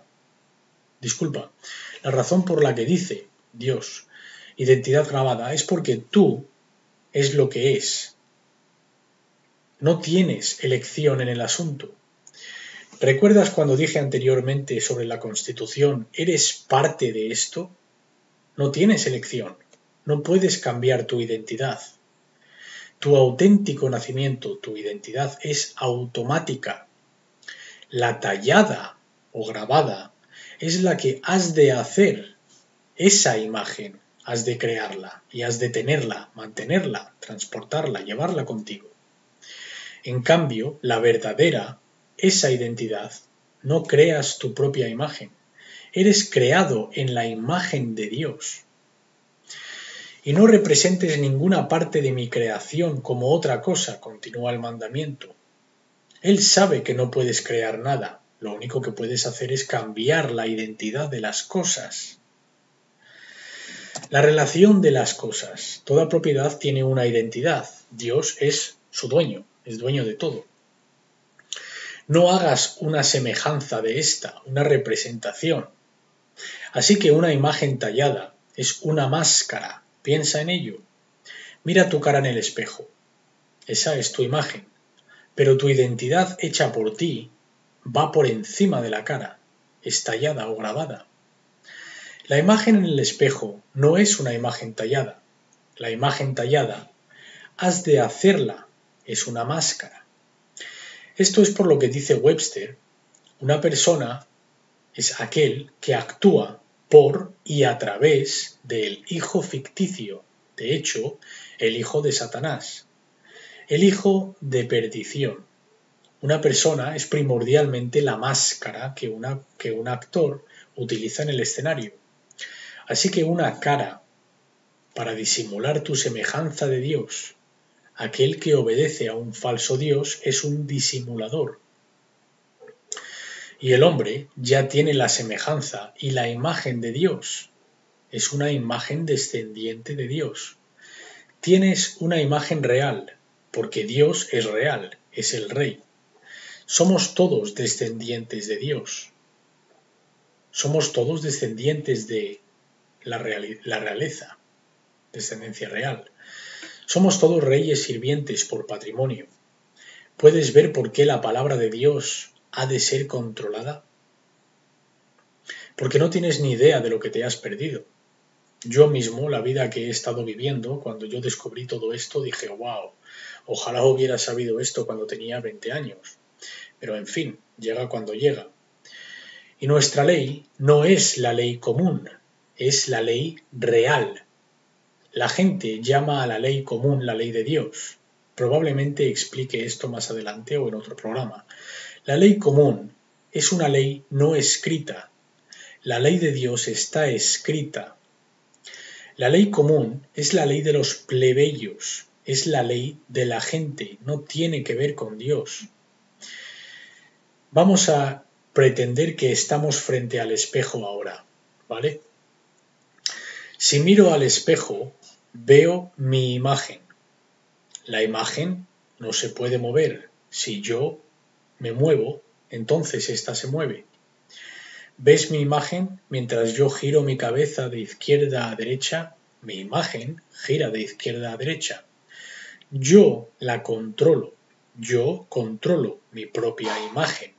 la razón por la que dice Dios identidad grabada es porque tú es lo que es. No tienes elección en el asunto. ¿Recuerdas cuando dije anteriormente sobre la Constitución, eres parte de esto? No tienes elección, no puedes cambiar tu identidad. Tu auténtico nacimiento, tu identidad es automática. La tallada o grabada es la que has de hacer. Esa imagen has de crearla y has de tenerla, mantenerla, transportarla, llevarla contigo. En cambio, la verdadera, esa identidad, no creas tu propia imagen. Eres creado en la imagen de Dios. Y no representes ninguna parte de mi creación como otra cosa, continúa el mandamiento. Él sabe que no puedes crear nada, lo único que puedes hacer es cambiar la identidad de las cosas. La relación de las cosas. Toda propiedad tiene una identidad. Dios es su dueño, es dueño de todo. No hagas una semejanza de esta, una representación. Así que una imagen tallada es una máscara. Piensa en ello. Mira tu cara en el espejo. Esa es tu imagen. Pero tu identidad hecha por ti va por encima de la cara, es tallada o grabada. La imagen en el espejo no es una imagen tallada. La imagen tallada has de hacerla, es una máscara. Esto es por lo que dice Webster, una persona es aquel que actúa por y a través del hijo ficticio, de hecho, el hijo de Satanás. El hijo de perdición. Una persona es primordialmente la máscara que un actor utiliza en el escenario. Así que una cara para disimular tu semejanza de Dios. Aquel que obedece a un falso Dios es un disimulador. Y el hombre ya tiene la semejanza y la imagen de Dios. Es una imagen descendiente de Dios. Tienes una imagen real, porque Dios es real, es el Rey. Somos todos descendientes de Dios. Somos todos descendientes de la realeza, descendencia real. Somos todos reyes sirvientes por patrimonio. ¿Puedes ver por qué la palabra de Dios ha de ser controlada? Porque no tienes ni idea de lo que te has perdido. Yo mismo, la vida que he estado viviendo, cuando yo descubrí todo esto, dije, wow, ojalá hubiera sabido esto cuando tenía 20 años. Pero en fin, llega cuando llega. Y nuestra ley no es la ley común, es la ley real. La gente llama a la ley común la ley de Dios. Probablemente explique esto más adelante o en otro programa. La ley común es una ley no escrita. La ley de Dios está escrita. La ley común es la ley de los plebeyos, es la ley de la gente, no tiene que ver con Dios. Vamos a pretender que estamos frente al espejo ahora, ¿vale? Si miro al espejo, veo mi imagen. La imagen no se puede mover. Si yo me muevo, entonces ésta se mueve. ¿Ves mi imagen? Mientras yo giro mi cabeza de izquierda a derecha, mi imagen gira de izquierda a derecha. Yo la controlo. Yo controlo mi propia imagen.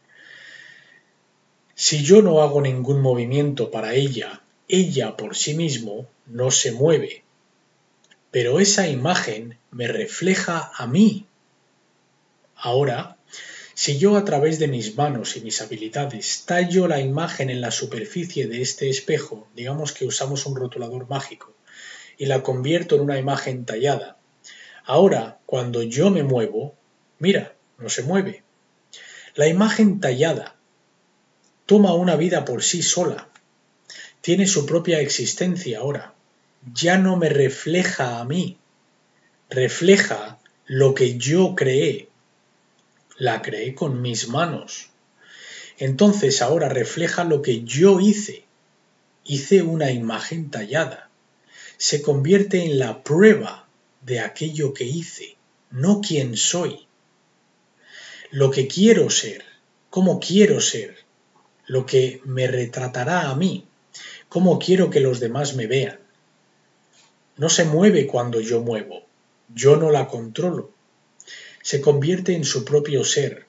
Si yo no hago ningún movimiento para ella, ella por sí mismo no se mueve. Pero esa imagen me refleja a mí. Ahora, si yo a través de mis manos y mis habilidades tallo la imagen en la superficie de este espejo, digamos que usamos un rotulador mágico, y la convierto en una imagen tallada, ahora cuando yo me muevo, mira, no se mueve. La imagen tallada toma una vida por sí sola, tiene su propia existencia ahora, ya no me refleja a mí, refleja lo que yo creé. La creé con mis manos. Entonces ahora refleja lo que yo hice. Hice una imagen tallada. Se convierte en la prueba de aquello que hice, no quién soy. Lo que quiero ser, cómo quiero ser, lo que me retratará a mí, cómo quiero que los demás me vean. No se mueve cuando yo muevo, yo no la controlo. Se convierte en su propio ser.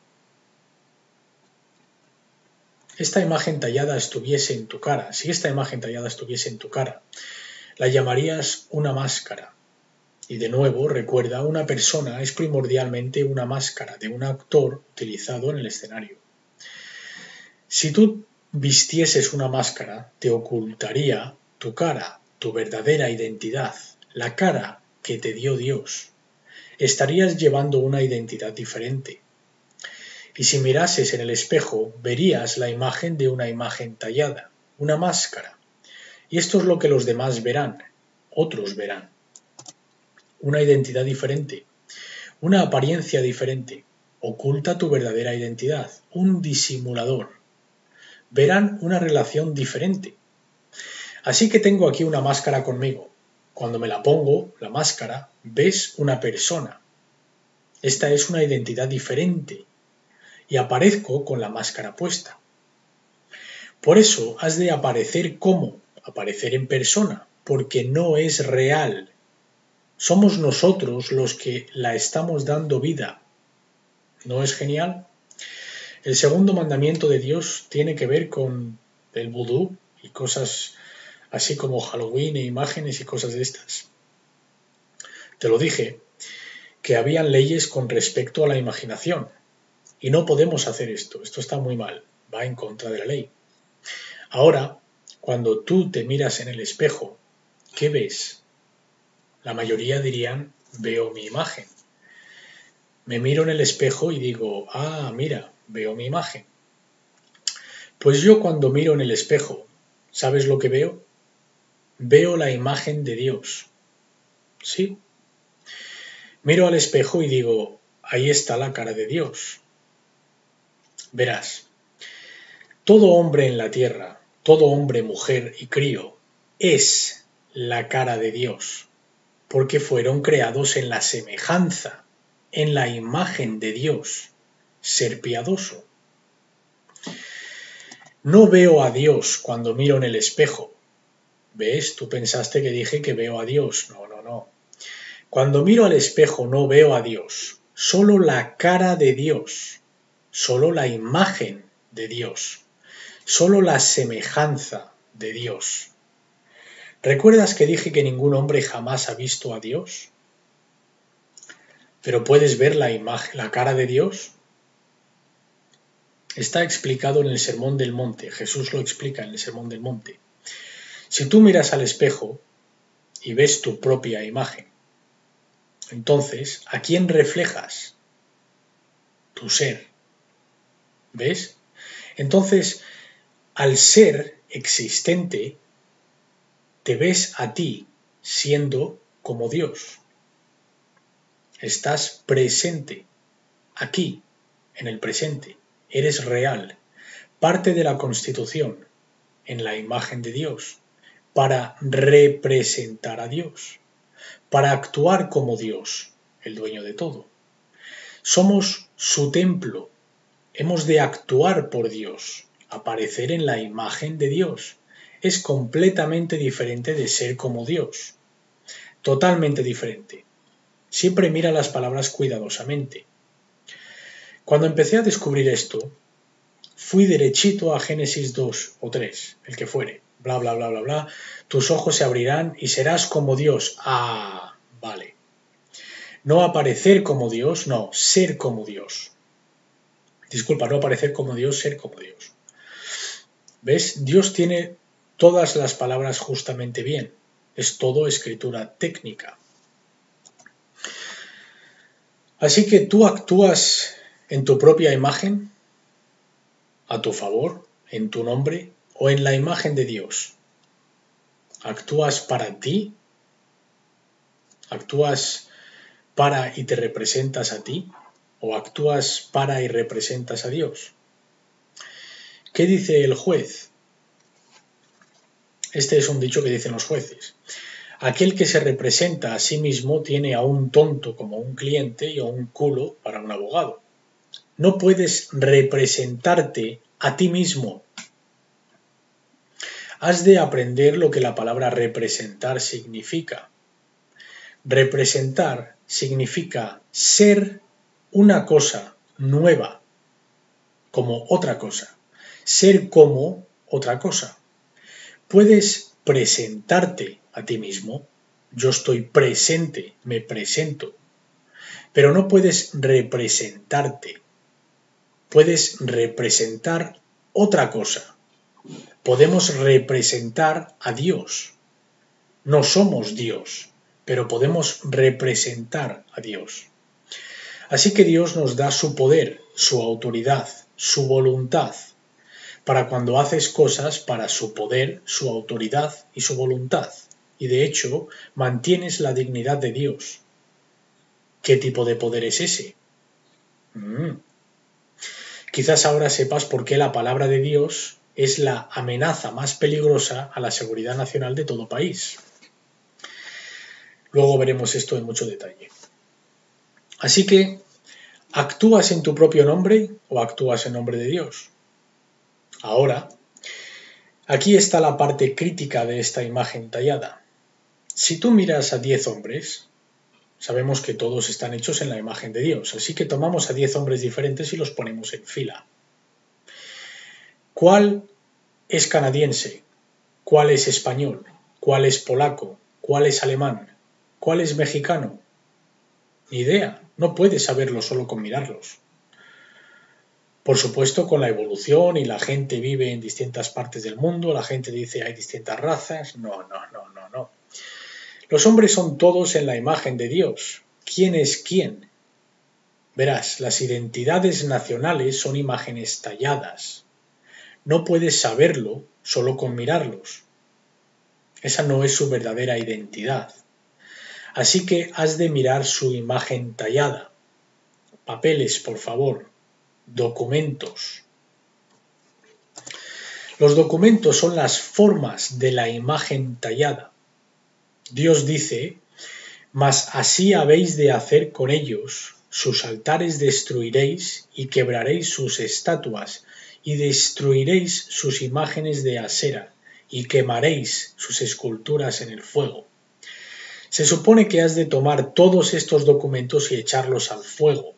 Esta imagen tallada estuviese en tu cara, si esta imagen tallada estuviese en tu cara, la llamarías una máscara. Y de nuevo, recuerda, una persona es primordialmente una máscara de un actor utilizado en el escenario. Si tú vistieses una máscara, te ocultaría tu cara, tu verdadera identidad, la cara que te dio Dios. Estarías llevando una identidad diferente. Y si mirases en el espejo, verías la imagen de una imagen tallada, una máscara. Y esto es lo que los demás verán, otros verán. Una identidad diferente, una apariencia diferente. Oculta tu verdadera identidad, un disimulador. Verán una relación diferente. Así que tengo aquí una máscara conmigo. Cuando me la pongo, la máscara, ves una persona. Esta es una identidad diferente. Y aparezco con la máscara puesta. Por eso has de aparecer como, aparecer en persona, porque no es real. Somos nosotros los que la estamos dando vida. ¿No es genial? El segundo mandamiento de Dios tiene que ver con el vudú y cosas así como Halloween e imágenes y cosas de estas. Te lo dije, que habían leyes con respecto a la imaginación. Y no podemos hacer esto, esto está muy mal, va en contra de la ley. Ahora, cuando tú te miras en el espejo, ¿qué ves? La mayoría dirían, veo mi imagen. Me miro en el espejo y digo, ah, mira, veo mi imagen. Pues yo cuando miro en el espejo, ¿sabes lo que veo? Veo la imagen de Dios. ¿Sí? Miro al espejo y digo, ahí está la cara de Dios. Verás, todo hombre en la tierra, todo hombre, mujer y crío, es la cara de Dios, porque fueron creados en la semejanza, en la imagen de Dios, ser piadoso. No veo a Dios cuando miro en el espejo. ¿Ves? Tú pensaste que dije que veo a Dios. No, no, no. Cuando miro al espejo no veo a Dios, solo la cara de Dios, solo la imagen de Dios, solo la semejanza de Dios. ¿Recuerdas que dije que ningún hombre jamás ha visto a Dios? ¿Pero puedes ver la imagen, la cara de Dios? Está explicado en el Sermón del Monte. Jesús lo explica en el Sermón del Monte. Si tú miras al espejo y ves tu propia imagen, entonces, ¿a quién reflejas? Tu ser. ¿Ves? Entonces, al ser existente, te ves a ti siendo como Dios. Estás presente, aquí, en el presente. Eres real, parte de la Constitución, en la imagen de Dios, para representar a Dios, para actuar como Dios, el dueño de todo. Somos su templo, hemos de actuar por Dios, aparecer en la imagen de Dios. Es completamente diferente de ser como Dios, totalmente diferente. Siempre mira las palabras cuidadosamente. Cuando empecé a descubrir esto, fui derechito a Génesis 2 o 3, el que fuere, bla, bla, bla, bla, bla, tus ojos se abrirán y serás como Dios. Ah, vale. No aparecer como Dios, no, ser como Dios. Disculpa, no aparecer como Dios, ser como Dios. ¿Ves? Dios tiene todas las palabras justamente bien. Es todo escritura técnica. Así que tú actúas en tu propia imagen, a tu favor, en tu nombre o en la imagen de Dios. ¿Actúas para ti? ¿Actúas para y te representas a ti? ¿O actúas para y representas a Dios? ¿Qué dice el juez? Este es un dicho que dicen los jueces. Aquel que se representa a sí mismo tiene a un tonto como un cliente y a un culo para un abogado. No puedes representarte a ti mismo. Has de aprender lo que la palabra representar significa. Representar significa ser una cosa nueva, como otra cosa. Ser como otra cosa. Puedes presentarte a ti mismo. Yo estoy presente, me presento. Pero no puedes representarte. Puedes representar otra cosa. Podemos representar a Dios. No somos Dios, pero podemos representar a Dios. Así que Dios nos da su poder, su autoridad, su voluntad, para cuando haces cosas para su poder, su autoridad y su voluntad. Y de hecho, mantienes la dignidad de Dios. ¿Qué tipo de poder es ese? Quizás ahora sepas por qué la palabra de Dios es la amenaza más peligrosa a la seguridad nacional de todo país. Luego veremos esto en mucho detalle. Así que, ¿actúas en tu propio nombre o actúas en nombre de Dios? Ahora, aquí está la parte crítica de esta imagen tallada. Si tú miras a 10 hombres, sabemos que todos están hechos en la imagen de Dios, así que tomamos a 10 hombres diferentes y los ponemos en fila. ¿Cuál es canadiense? ¿Cuál es español? ¿Cuál es polaco? ¿Cuál es alemán? ¿Cuál es mexicano? Ni idea, no puedes saberlo solo con mirarlos. Por supuesto, con la evolución y la gente vive en distintas partes del mundo, la gente dice hay distintas razas. No. Los hombres son todos en la imagen de Dios. ¿Quién es quién? Verás, las identidades nacionales son imágenes talladas. No puedes saberlo solo con mirarlos. Esa no es su verdadera identidad. Así que has de mirar su imagen tallada. Papeles, por favor. Documentos. Los documentos son las formas de la imagen tallada. Dios dice: mas así habéis de hacer con ellos, sus altares destruiréis y quebraréis sus estatuas y destruiréis sus imágenes de Asera y quemaréis sus esculturas en el fuego. Se supone que has de tomar todos estos documentos y echarlos al fuego.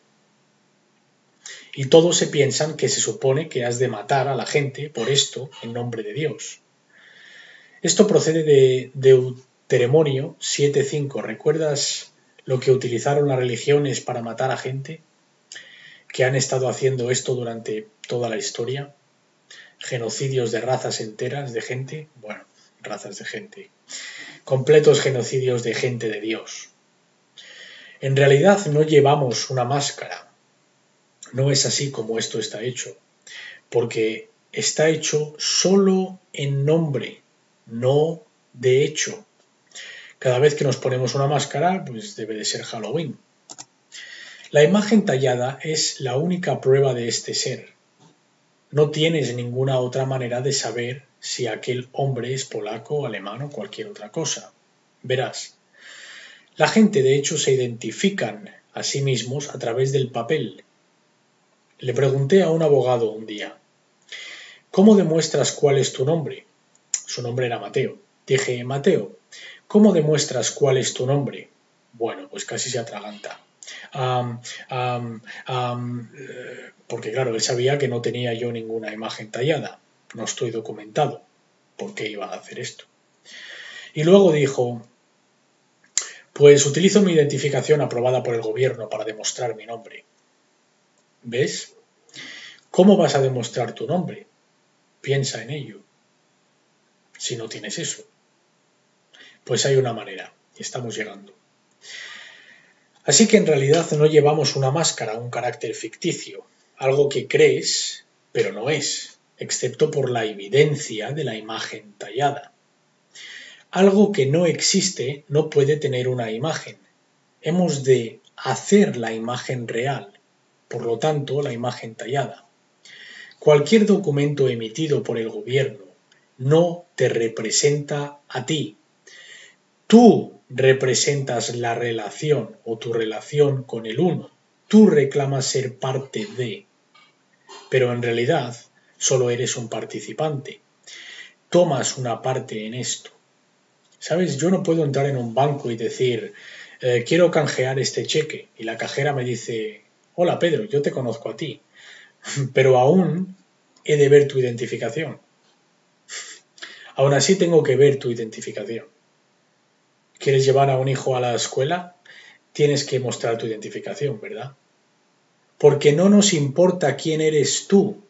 Y todos se piensan que se supone que has de matar a la gente por esto en nombre de Dios. Esto procede de Deuteronomio 7:5. ¿Recuerdas lo que utilizaron las religiones para matar a gente? Que han estado haciendo esto durante toda la historia. Genocidios de razas enteras de gente. Bueno, razas de gente. Completos genocidios de gente de Dios. En realidad no llevamos una máscara. No es así como esto está hecho. Porque está hecho solo en nombre, no de hecho. Cada vez que nos ponemos una máscara, pues debe de ser Halloween. La imagen tallada es la única prueba de este ser. No tienes ninguna otra manera de saber si aquel hombre es polaco, alemán o cualquier otra cosa. Verás, la gente de hecho se identifican a sí mismos a través del papel. Le pregunté a un abogado un día: ¿cómo demuestras cuál es tu nombre? Su nombre era Mateo. Dije: Mateo, ¿cómo demuestras cuál es tu nombre? Bueno, pues casi se atraganta. Porque claro, él sabía que no tenía yo ninguna imagen tallada. No estoy documentado. ¿Por qué iba a hacer esto? Y luego dijo: pues utilizo mi identificación aprobada por el gobierno para demostrar mi nombre. ¿Ves? ¿Cómo vas a demostrar tu nombre? Piensa en ello. Si no tienes eso. Pues hay una manera, y estamos llegando. Así que en realidad no llevamos una máscara, un carácter ficticio, algo que crees, pero no es, excepto por la evidencia de la imagen tallada. Algo que no existe no puede tener una imagen. Hemos de hacer la imagen real, por lo tanto la imagen tallada. Cualquier documento emitido por el gobierno no te representa a ti. Tú representas la relación o tu relación con el uno. Tú reclamas ser parte de, pero en realidad solo eres un participante. Tomas una parte en esto. ¿Sabes? Yo no puedo entrar en un banco y decir: quiero canjear este cheque. Y la cajera me dice: hola Pedro, yo te conozco a ti. Pero aún he de ver tu identificación. Aún así tengo que ver tu identificación. ¿Quieres llevar a un hijo a la escuela? Tienes que mostrar tu identificación, ¿verdad? Porque no nos importa quién eres tú.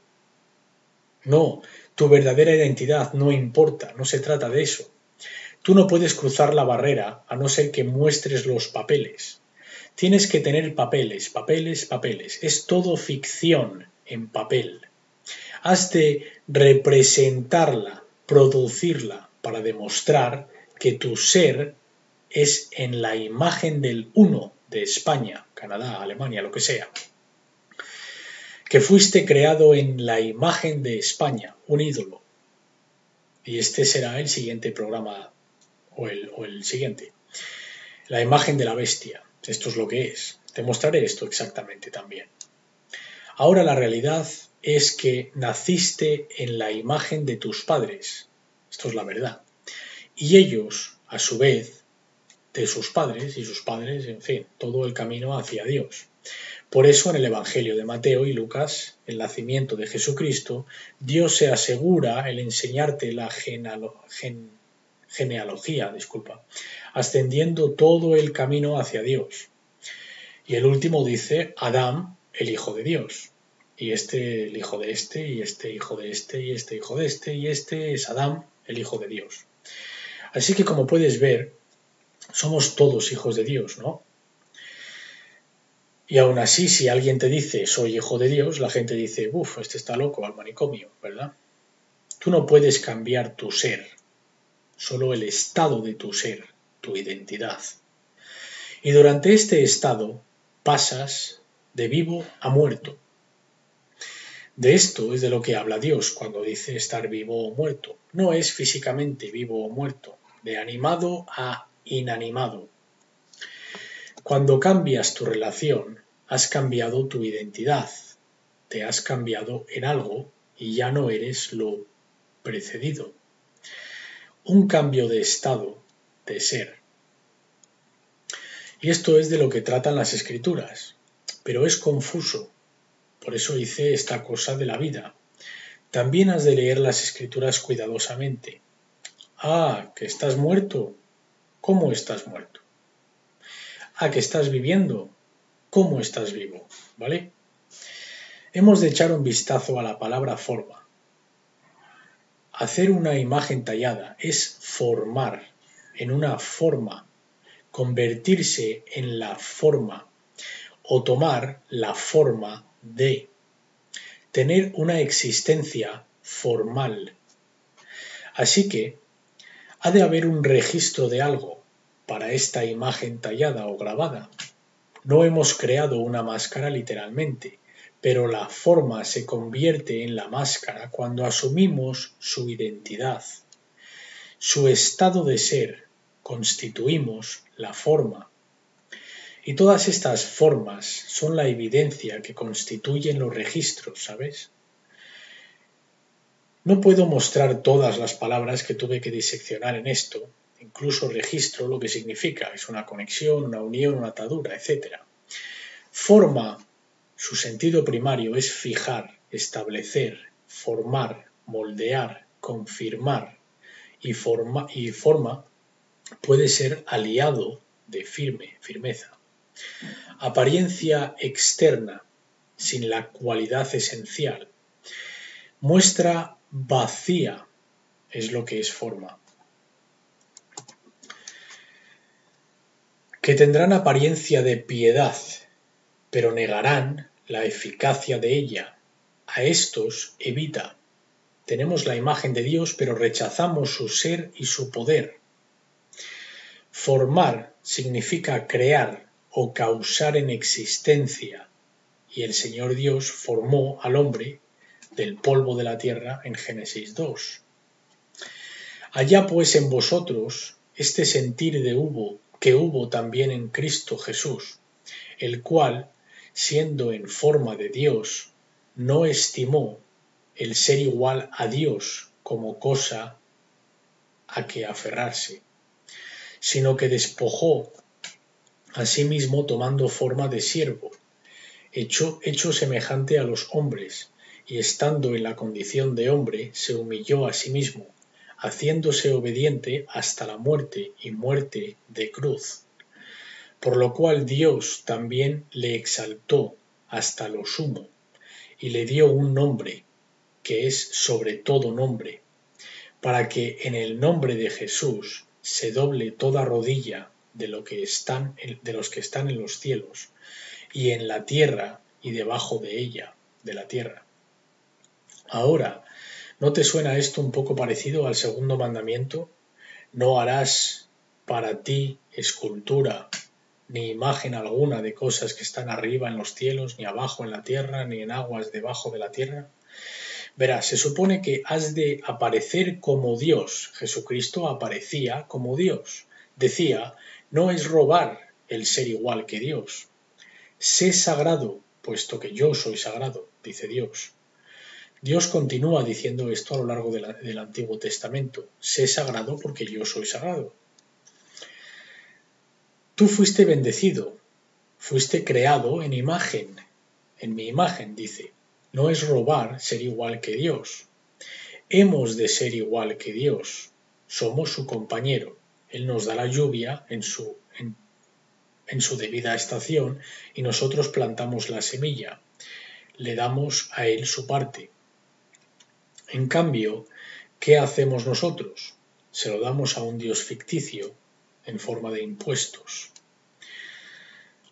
No, tu verdadera identidad no importa, no se trata de eso. Tú no puedes cruzar la barrera a no ser que muestres los papeles. Tienes que tener papeles, papeles, papeles. Es todo ficción en papel. Has de representarla, producirla, para demostrar que tu ser es en la imagen del uno de España, Canadá, Alemania, lo que sea. Que fuiste creado en la imagen de España, un ídolo. Y este será el siguiente programa o el siguiente. La imagen de la bestia. Esto es lo que es. Te mostraré esto exactamente también. Ahora la realidad es que naciste en la imagen de tus padres. Esto es la verdad. Y ellos, a su vez, de sus padres y sus padres, en fin, todo el camino hacia Dios. Por eso en el Evangelio de Mateo y Lucas, el nacimiento de Jesucristo, Dios se asegura el enseñarte la genealogía, ascendiendo todo el camino hacia Dios. Y el último dice: Adán, el hijo de Dios. Y este, el hijo de este, y este hijo de este, y este hijo de este, y este es Adán, el hijo de Dios. Así que como puedes ver, somos todos hijos de Dios, ¿no? Y aún así, si alguien te dice soy hijo de Dios, la gente dice, uff, este está loco, al manicomio, ¿verdad? Tú no puedes cambiar tu ser, solo el estado de tu ser, tu identidad. Y durante este estado pasas de vivo a muerto. De esto es de lo que habla Dios cuando dice estar vivo o muerto. No es físicamente vivo o muerto, de animado a inanimado. Cuando cambias tu relación, has cambiado tu identidad, te has cambiado en algo y ya no eres lo precedido. Un cambio de estado, de ser. Y esto es de lo que tratan las escrituras, pero es confuso. Por eso hice esta cosa de la vida. También has de leer las escrituras cuidadosamente. Ah, que estás muerto. ¿Cómo estás muerto? Ah, que estás viviendo. ¿Cómo estás vivo? ¿Vale? Hemos de echar un vistazo a la palabra forma. Hacer una imagen tallada es formar en una forma, convertirse en la forma o tomar la forma de tener una existencia formal. Así que ha de haber un registro de algo para esta imagen tallada o grabada. No hemos creado una máscara literalmente, pero la forma se convierte en la máscara cuando asumimos su identidad, su estado de ser, constituimos la forma. Y todas estas formas son la evidencia que constituyen los registros, ¿sabes? No puedo mostrar todas las palabras que tuve que diseccionar en esto, incluso registro lo que significa, es una conexión, una unión, una atadura, etc. Forma, su sentido primario es fijar, establecer, formar, moldear, confirmar, y forma puede ser aliado de firmeza. Apariencia externa, sin la cualidad esencial. Muestra vacía es lo que es forma. Que tendrán apariencia de piedad, pero negarán la eficacia de ella. A estos evita. Tenemos la imagen de Dios, pero rechazamos su ser y su poder. Formar significa crear o causar en existencia, y el Señor Dios formó al hombre del polvo de la tierra en Génesis 2. Allá pues en vosotros este sentir que hubo también en Cristo Jesús, el cual, siendo en forma de Dios, no estimó el ser igual a Dios como cosa a que aferrarse, sino que despojó a sí mismo tomando forma de siervo, hecho semejante a los hombres, y estando en la condición de hombre, se humilló a sí mismo, haciéndose obediente hasta la muerte y muerte de cruz. Por lo cual Dios también le exaltó hasta lo sumo, y le dio un nombre, que es sobre todo nombre, para que en el nombre de Jesús se doble toda rodilla de los que están en los cielos, y en la tierra y debajo de ella, de la tierra. Ahora, ¿no te suena esto un poco parecido al segundo mandamiento? No harás para ti escultura ni imagen alguna de cosas que están arriba en los cielos, ni abajo en la tierra, ni en aguas debajo de la tierra. Verás, se supone que has de aparecer como Dios. Jesucristo aparecía como Dios. Decía, no es robar el ser igual que Dios. Sé sagrado, puesto que yo soy sagrado, dice Dios. Dios continúa diciendo esto a lo largo del Antiguo Testamento. Sé sagrado porque yo soy sagrado. Tú fuiste bendecido, fuiste creado en mi imagen, dice. No es robar ser igual que Dios. Hemos de ser igual que Dios. Somos su compañero. Él nos da la lluvia en su debida estación y nosotros plantamos la semilla. Le damos a Él su parte. En cambio, ¿qué hacemos nosotros? Se lo damos a un Dios ficticio en forma de impuestos.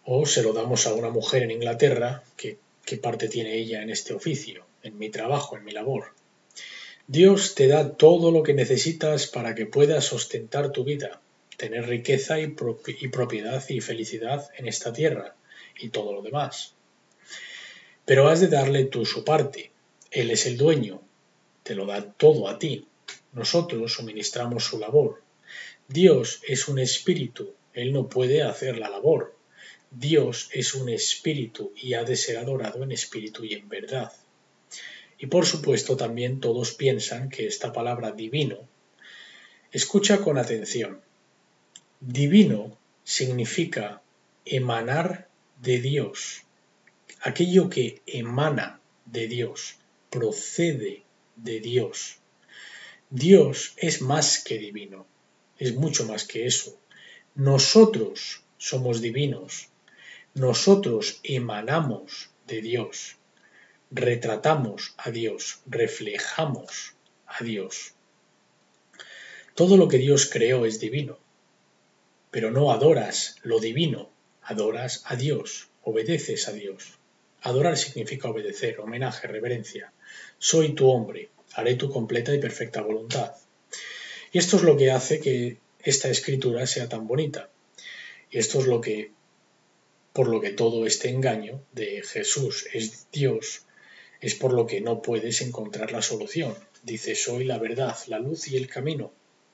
O se lo damos a una mujer en Inglaterra, ¿qué parte tiene ella en este oficio, en mi trabajo, en mi labor? Dios te da todo lo que necesitas para que puedas ostentar tu vida, tener riqueza y propiedad y felicidad en esta tierra y todo lo demás. Pero has de darle tú su parte. Él es el dueño, te lo da todo a ti. Nosotros suministramos su labor. Dios es un espíritu, Él no puede hacer la labor. Dios es un espíritu y ha de ser adorado en espíritu y en verdad. Y por supuesto también todos piensan que esta palabra divino, escucha con atención, divino significa emanar de Dios, aquello que emana de Dios, procede de Dios. Dios es más que divino, es mucho más que eso. Nosotros somos divinos, nosotros emanamos de Dios, retratamos a Dios, reflejamos a Dios. Todo lo que Dios creó es divino, pero no adoras lo divino, adoras a Dios, obedeces a Dios. Adorar significa obedecer, homenaje, reverencia. Soy tu hombre, haré tu completa y perfecta voluntad. Y esto es lo que hace que esta escritura sea tan bonita. Y esto es por lo que todo este engaño de Jesús es Dios, es por lo que no puedes encontrar la solución. Dice, soy la verdad, la luz y el camino.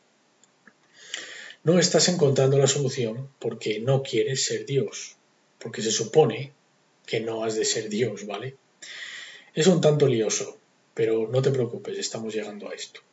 No estás encontrando la solución porque no quieres ser Dios, porque se supone que no has de ser Dios, ¿vale? Es un tanto lioso, pero no te preocupes, estamos llegando a esto.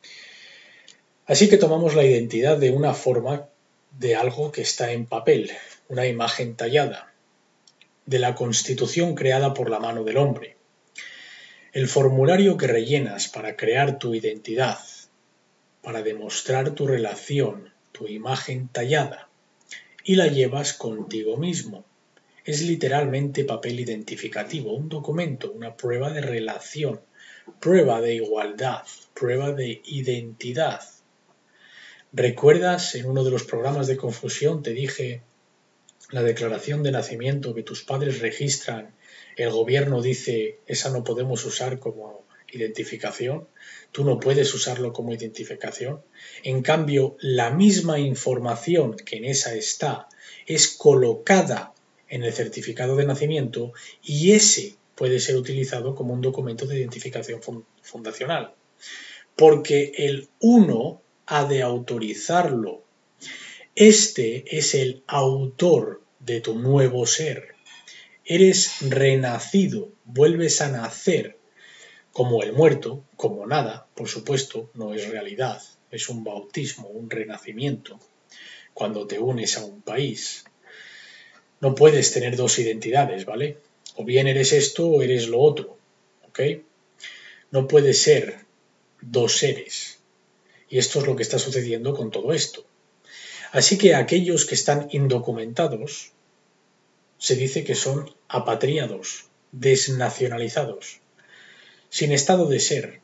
Así que tomamos la identidad de una forma de algo que está en papel, una imagen tallada, de la constitución creada por la mano del hombre. El formulario que rellenas para crear tu identidad, para demostrar tu relación, tu imagen tallada, y la llevas contigo mismo. Es literalmente papel identificativo, un documento, una prueba de relación, prueba de igualdad, prueba de identidad. ¿Recuerdas en uno de los programas de Confusión te dije la declaración de nacimiento que tus padres registran? El gobierno dice, esa no podemos usar como identificación, tú no puedes usarlo como identificación. En cambio, la misma información que en esa está es colocada en el certificado de nacimiento y ese puede ser utilizado como un documento de identificación fundacional. Porque el uno ha de autorizarlo. Este es el autor de tu nuevo ser. Eres renacido, vuelves a nacer. Como el muerto, como nada, por supuesto, no es realidad. Es un bautismo, un renacimiento. Cuando te unes a un país. No puedes tener dos identidades, ¿vale? O bien eres esto o eres lo otro, ¿ok? No puedes ser dos seres. Y esto es lo que está sucediendo con todo esto. Así que aquellos que están indocumentados se dice que son apatriados, desnacionalizados, sin estado de ser.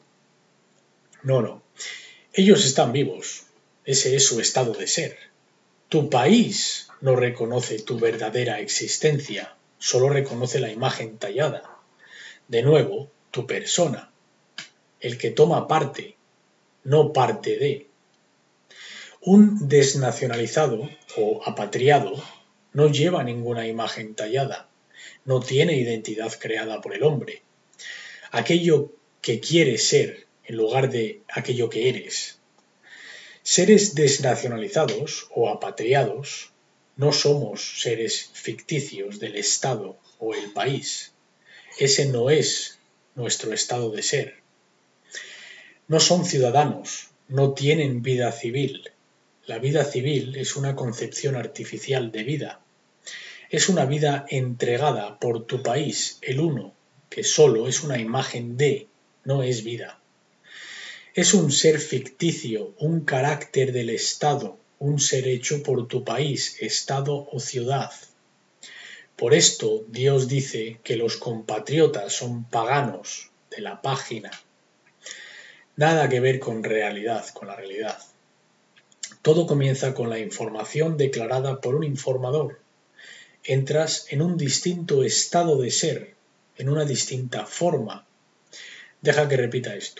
No. Ellos están vivos. Ese es su estado de ser. Tu país no reconoce tu verdadera existencia, solo reconoce la imagen tallada. De nuevo, tu persona, el que toma parte, no parte de. Un desnacionalizado o apatriado no lleva ninguna imagen tallada, no tiene identidad creada por el hombre. Aquello que quieres ser en lugar de aquello que eres. Seres desnacionalizados o apatriados no somos seres ficticios del Estado o el país. Ese no es nuestro estado de ser. No son ciudadanos, no tienen vida civil. La vida civil es una concepción artificial de vida. Es una vida entregada por tu país, el uno, que solo es una imagen de, no es vida. Es un ser ficticio, un carácter del Estado, un ser hecho por tu país, Estado o ciudad. Por esto Dios dice que los compatriotas son paganos de la página. Nada que ver con realidad, con la realidad. Todo comienza con la información declarada por un informador. entras en un distinto estado de ser, en una distinta forma. Deja que repita esto.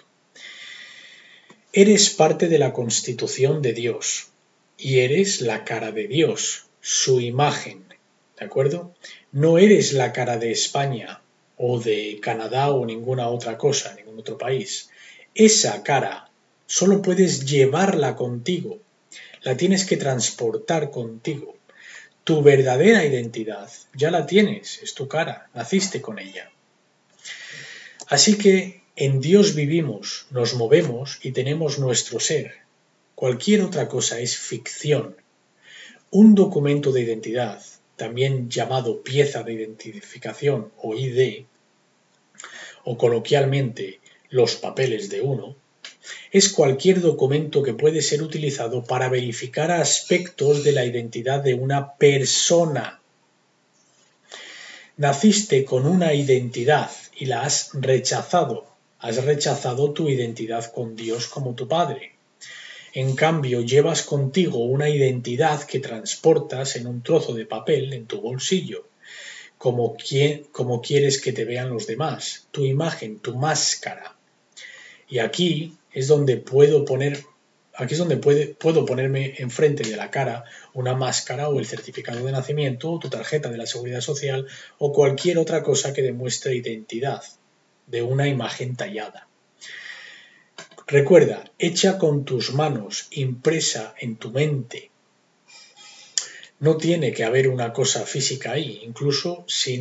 Eres parte de la constitución de Dios y eres la cara de Dios, su imagen, ¿de acuerdo? No eres la cara de España o de Canadá o ninguna otra cosa, ningún otro país. Esa cara solo puedes llevarla contigo, la tienes que transportar contigo. Tu verdadera identidad ya la tienes, es tu cara, naciste con ella. Así que en Dios vivimos, nos movemos y tenemos nuestro ser. Cualquier otra cosa es ficción. Un documento de identidad, también llamado pieza de identificación o ID, o coloquialmente los papeles de uno, es cualquier documento que puede ser utilizado para verificar aspectos de la identidad de una persona. Naciste con una identidad y la has rechazado. Has rechazado tu identidad con Dios como tu Padre. En cambio, llevas contigo una identidad que transportas en un trozo de papel en tu bolsillo, como quieres que te vean los demás, tu imagen, tu máscara. Y aquí es donde puedo ponerme enfrente de la cara una máscara o el certificado de nacimiento o tu tarjeta de la Seguridad Social o cualquier otra cosa que demuestre identidad de una imagen tallada. Recuerda, hecha con tus manos, impresa en tu mente. No tiene que haber una cosa física ahí, incluso si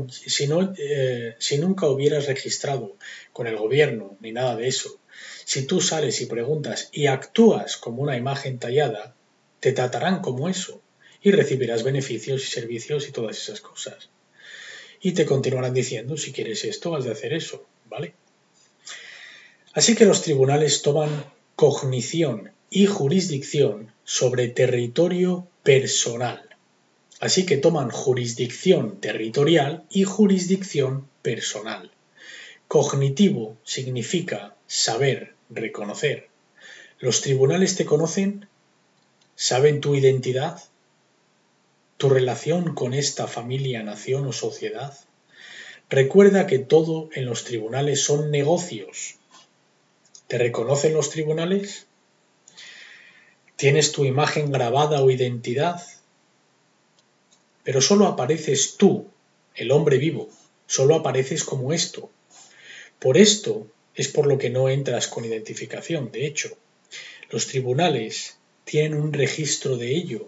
nunca hubieras registrado con el gobierno ni nada de eso. Si tú sales y preguntas y actúas como una imagen tallada, te tratarán como eso y recibirás beneficios y servicios y todas esas cosas. Y te continuarán diciendo, si quieres esto, has de hacer eso, ¿vale? Así que los tribunales toman cognición y jurisdicción sobre territorio personal. Así que toman jurisdicción territorial y jurisdicción personal. Cognitivo significa saber, reconocer. ¿Los tribunales te conocen? ¿Saben tu identidad? ¿Tu relación con esta familia, nación o sociedad? Recuerda que todo en los tribunales son negocios. ¿Te reconocen los tribunales? ¿Tienes tu imagen grabada o identidad? Pero solo apareces tú, el hombre vivo, solo apareces como esto. Por esto es por lo que no entras con identificación. De hecho, los tribunales tienen un registro de ello.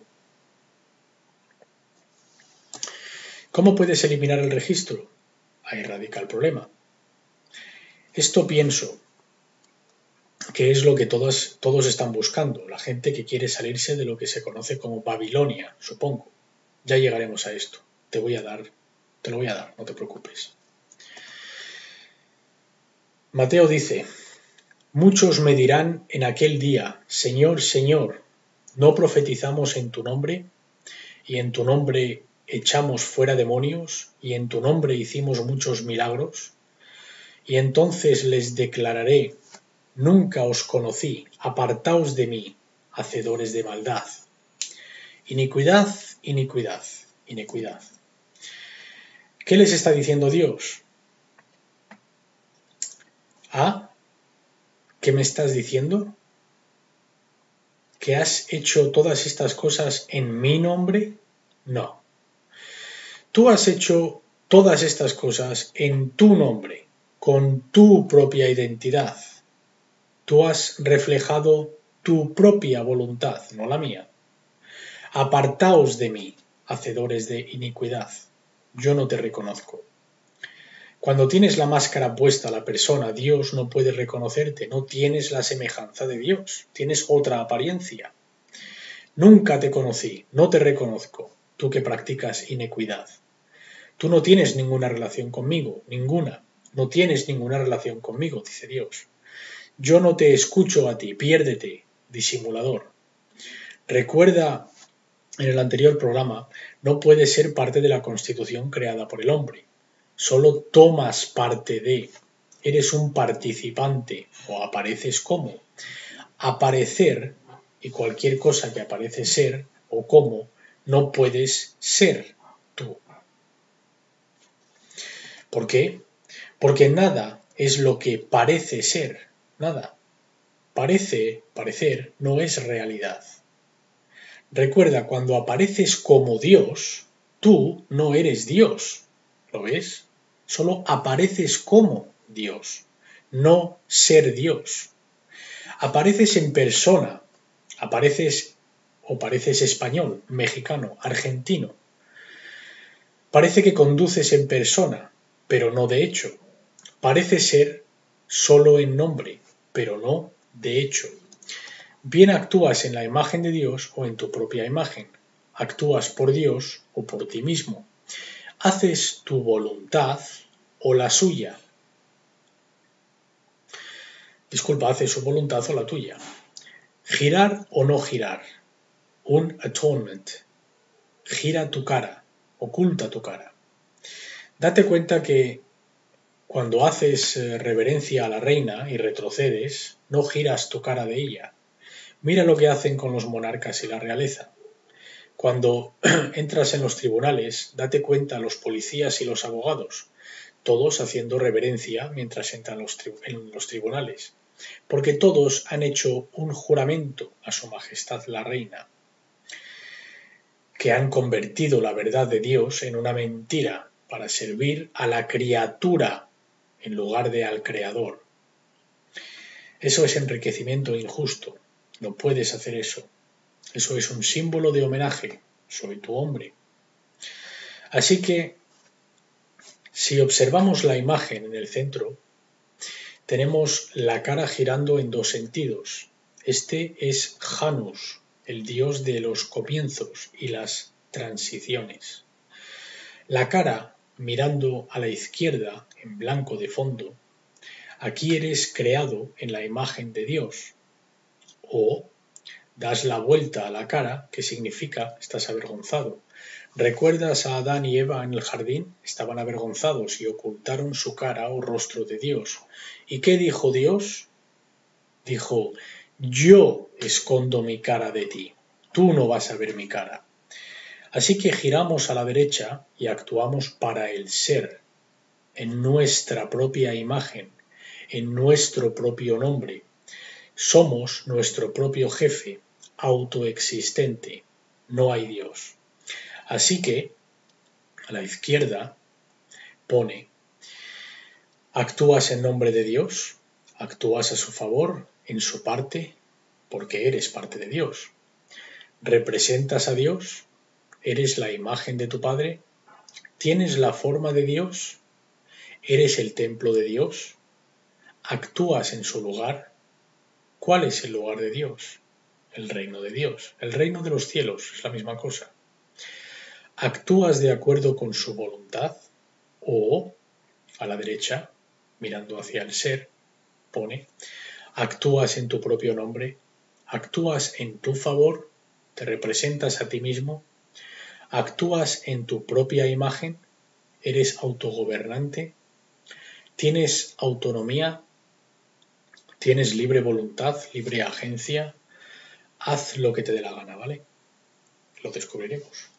¿Cómo puedes eliminar el registro? Ahí radica el problema. Esto pienso que es lo que todos están buscando, la gente que quiere salirse de lo que se conoce como Babilonia, supongo. Ya llegaremos a esto. Te lo voy a dar, no te preocupes. Mateo dice, muchos me dirán en aquel día, Señor, Señor, ¿no profetizamos en tu nombre? Y en tu nombre echamos fuera demonios, y en tu nombre hicimos muchos milagros. Y entonces les declararé, nunca os conocí, apartaos de mí, hacedores de maldad. Iniquidad, iniquidad, iniquidad. ¿Qué les está diciendo Dios? ¿Qué me estás diciendo? ¿Que has hecho todas estas cosas en mi nombre? No. Tú has hecho todas estas cosas en tu nombre, con tu propia identidad. Tú has reflejado tu propia voluntad, no la mía. Apartaos de mí, hacedores de iniquidad. Yo no te reconozco. Cuando tienes la máscara puesta la persona, Dios no puede reconocerte, no tienes la semejanza de Dios, tienes otra apariencia. Nunca te conocí, no te reconozco, tú que practicas iniquidad. Tú no tienes ninguna relación conmigo, ninguna. No tienes ninguna relación conmigo, dice Dios. Yo no te escucho a ti, piérdete, disimulador. Recuerda, en el anterior programa, no puedes ser parte de la Constitución creada por el hombre. Solo tomas parte de, eres un participante o apareces como. Aparecer y cualquier cosa que aparece ser o como, no puedes ser tú. ¿Por qué? Porque nada es lo que parece ser, nada. Parecer no es realidad. Recuerda, cuando apareces como Dios, tú no eres Dios. ¿Lo ves? Solo apareces como Dios, no ser Dios. Apareces en persona, pareces español, mexicano, argentino. Parece que conduces en persona, pero no de hecho. Parece ser solo en nombre, pero no de hecho. Bien actúas en la imagen de Dios o en tu propia imagen. Actúas por Dios o por ti mismo. Haces tu voluntad o la suya. Disculpa, haces su voluntad o la tuya. Girar o no girar. Un atonement. Gira tu cara, oculta tu cara. Date cuenta que cuando haces reverencia a la reina y retrocedes, no giras tu cara de ella. Mira lo que hacen con los monarcas y la realeza. Cuando entras en los tribunales, date cuenta los policías y los abogados, todos haciendo reverencia mientras entran en los tribunales, porque todos han hecho un juramento a su majestad la reina, que han convertido la verdad de Dios en una mentira para servir a la criatura en lugar de al Creador. Eso es enriquecimiento injusto. No puedes hacer eso. Eso es un símbolo de homenaje. Soy tu hombre. Así que, si observamos la imagen en el centro, tenemos la cara girando en dos sentidos. Este es Janus, el dios de los comienzos y las transiciones. La cara mirando a la izquierda, en blanco de fondo, aquí eres creado en la imagen de Dios. O das la vuelta a la cara, que significa estás avergonzado. ¿Recuerdas a Adán y Eva en el jardín? Estaban avergonzados y ocultaron su cara o rostro de Dios. ¿Y qué dijo Dios? Dijo, yo escondo mi cara de ti, tú no vas a ver mi cara. Así que giramos a la derecha y actuamos para el ser, en nuestra propia imagen, en nuestro propio nombre. Somos nuestro propio jefe, autoexistente, no hay Dios. Así que, a la izquierda, pone, actúas en nombre de Dios, actúas a su favor, en su parte, porque eres parte de Dios. Representas a Dios, eres la imagen de tu Padre, tienes la forma de Dios, eres el templo de Dios, actúas en su lugar. ¿Cuál es el lugar de Dios? El reino de Dios, el reino de los cielos, es la misma cosa. ¿Actúas de acuerdo con su voluntad? O, a la derecha, mirando hacia el ser, pone, actúas en tu propio nombre, actúas en tu favor, te representas a ti mismo, actúas en tu propia imagen, eres autogobernante, tienes autonomía, tienes libre voluntad, libre agencia, haz lo que te dé la gana, ¿vale? Lo descubriremos.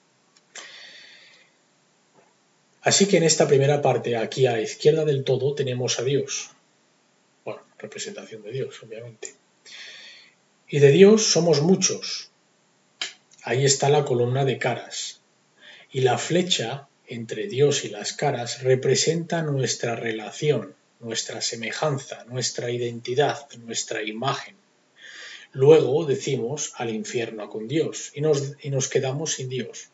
Así que en esta primera parte, aquí a la izquierda del todo, tenemos a Dios. Bueno, representación de Dios, obviamente. Y de Dios somos muchos. Ahí está la columna de caras. Y la flecha entre Dios y las caras representa nuestra relación, nuestra semejanza, nuestra identidad, nuestra imagen. Luego decimos al infierno con Dios y nos quedamos sin Dios.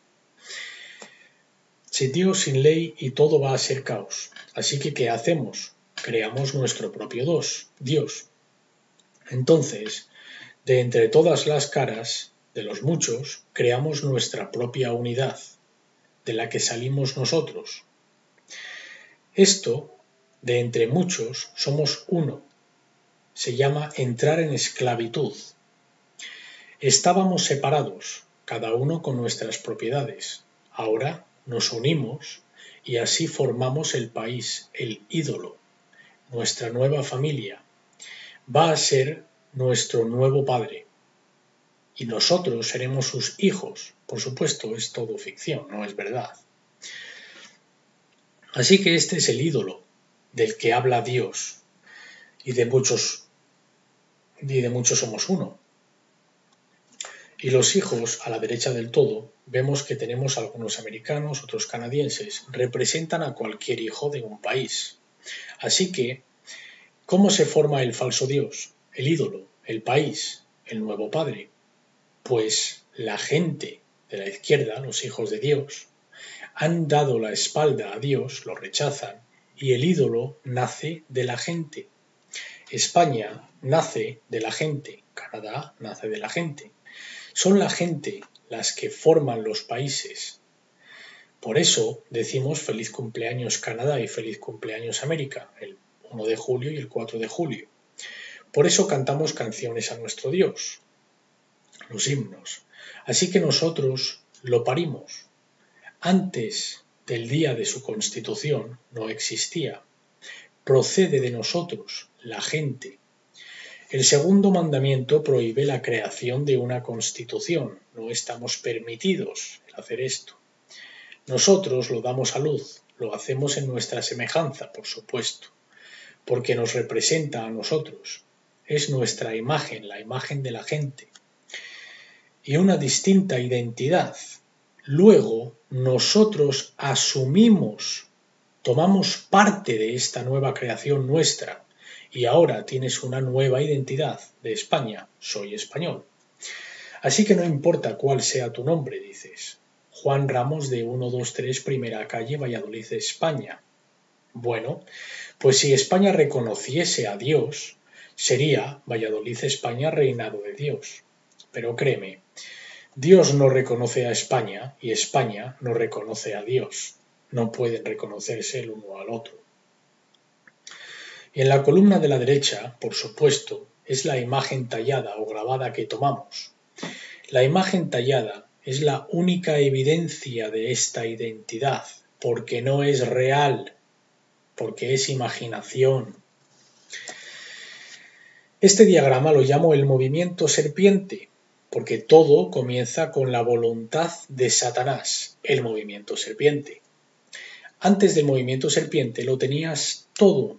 Sin Dios, sin ley y todo va a ser caos. Así que, ¿qué hacemos? Creamos nuestro propio Dios. Entonces, de entre todas las caras, de los muchos, creamos nuestra propia unidad, de la que salimos nosotros. Esto, de entre muchos, somos uno. Se llama entrar en esclavitud. Estábamos separados, cada uno con nuestras propiedades. Ahora nos unimos y así formamos el país, el ídolo, nuestra nueva familia. Va a ser nuestro nuevo padre. Y nosotros seremos sus hijos. Por supuesto, es todo ficción, no es verdad. Así que este es el ídolo del que habla Dios y de muchos somos uno. Y los hijos, a la derecha del todo, vemos que tenemos algunos americanos, otros canadienses, representan a cualquier hijo de un país. Así que, ¿cómo se forma el falso Dios, el ídolo, el país, el nuevo padre? Pues la gente de la izquierda, los hijos de Dios, han dado la espalda a Dios, lo rechazan, y el ídolo nace de la gente. España nace de la gente, Canadá nace de la gente. Son la gente las que forman los países. Por eso decimos feliz cumpleaños Canadá y feliz cumpleaños América, el 1 de julio y el 4 de julio. Por eso cantamos canciones a nuestro Dios, los himnos. Así que nosotros lo parimos. Antes del día de su constitución no existía. Procede de nosotros, la gente. El segundo mandamiento prohíbe la creación de una constitución. No estamos permitidos el hacer esto. Nosotros lo damos a luz, lo hacemos en nuestra semejanza, por supuesto, porque nos representa a nosotros. Es nuestra imagen, la imagen de la gente. Y una distinta identidad. Luego, nosotros asumimos, tomamos parte de esta nueva creación nuestra. Y ahora tienes una nueva identidad de España, soy español. Así que no importa cuál sea tu nombre, dices. Juan Ramos de 123 Primera Calle, Valladolid, España. Bueno, pues si España reconociese a Dios, sería Valladolid, España, reinado de Dios. Pero créeme, Dios no reconoce a España y España no reconoce a Dios. No pueden reconocerse el uno al otro. Y en la columna de la derecha, por supuesto, es la imagen tallada o grabada que tomamos. La imagen tallada es la única evidencia de esta identidad, porque no es real, porque es imaginación. Este diagrama lo llamo el movimiento serpiente, porque todo comienza con la voluntad de Satanás, el movimiento serpiente. Antes del movimiento serpiente lo tenías todo.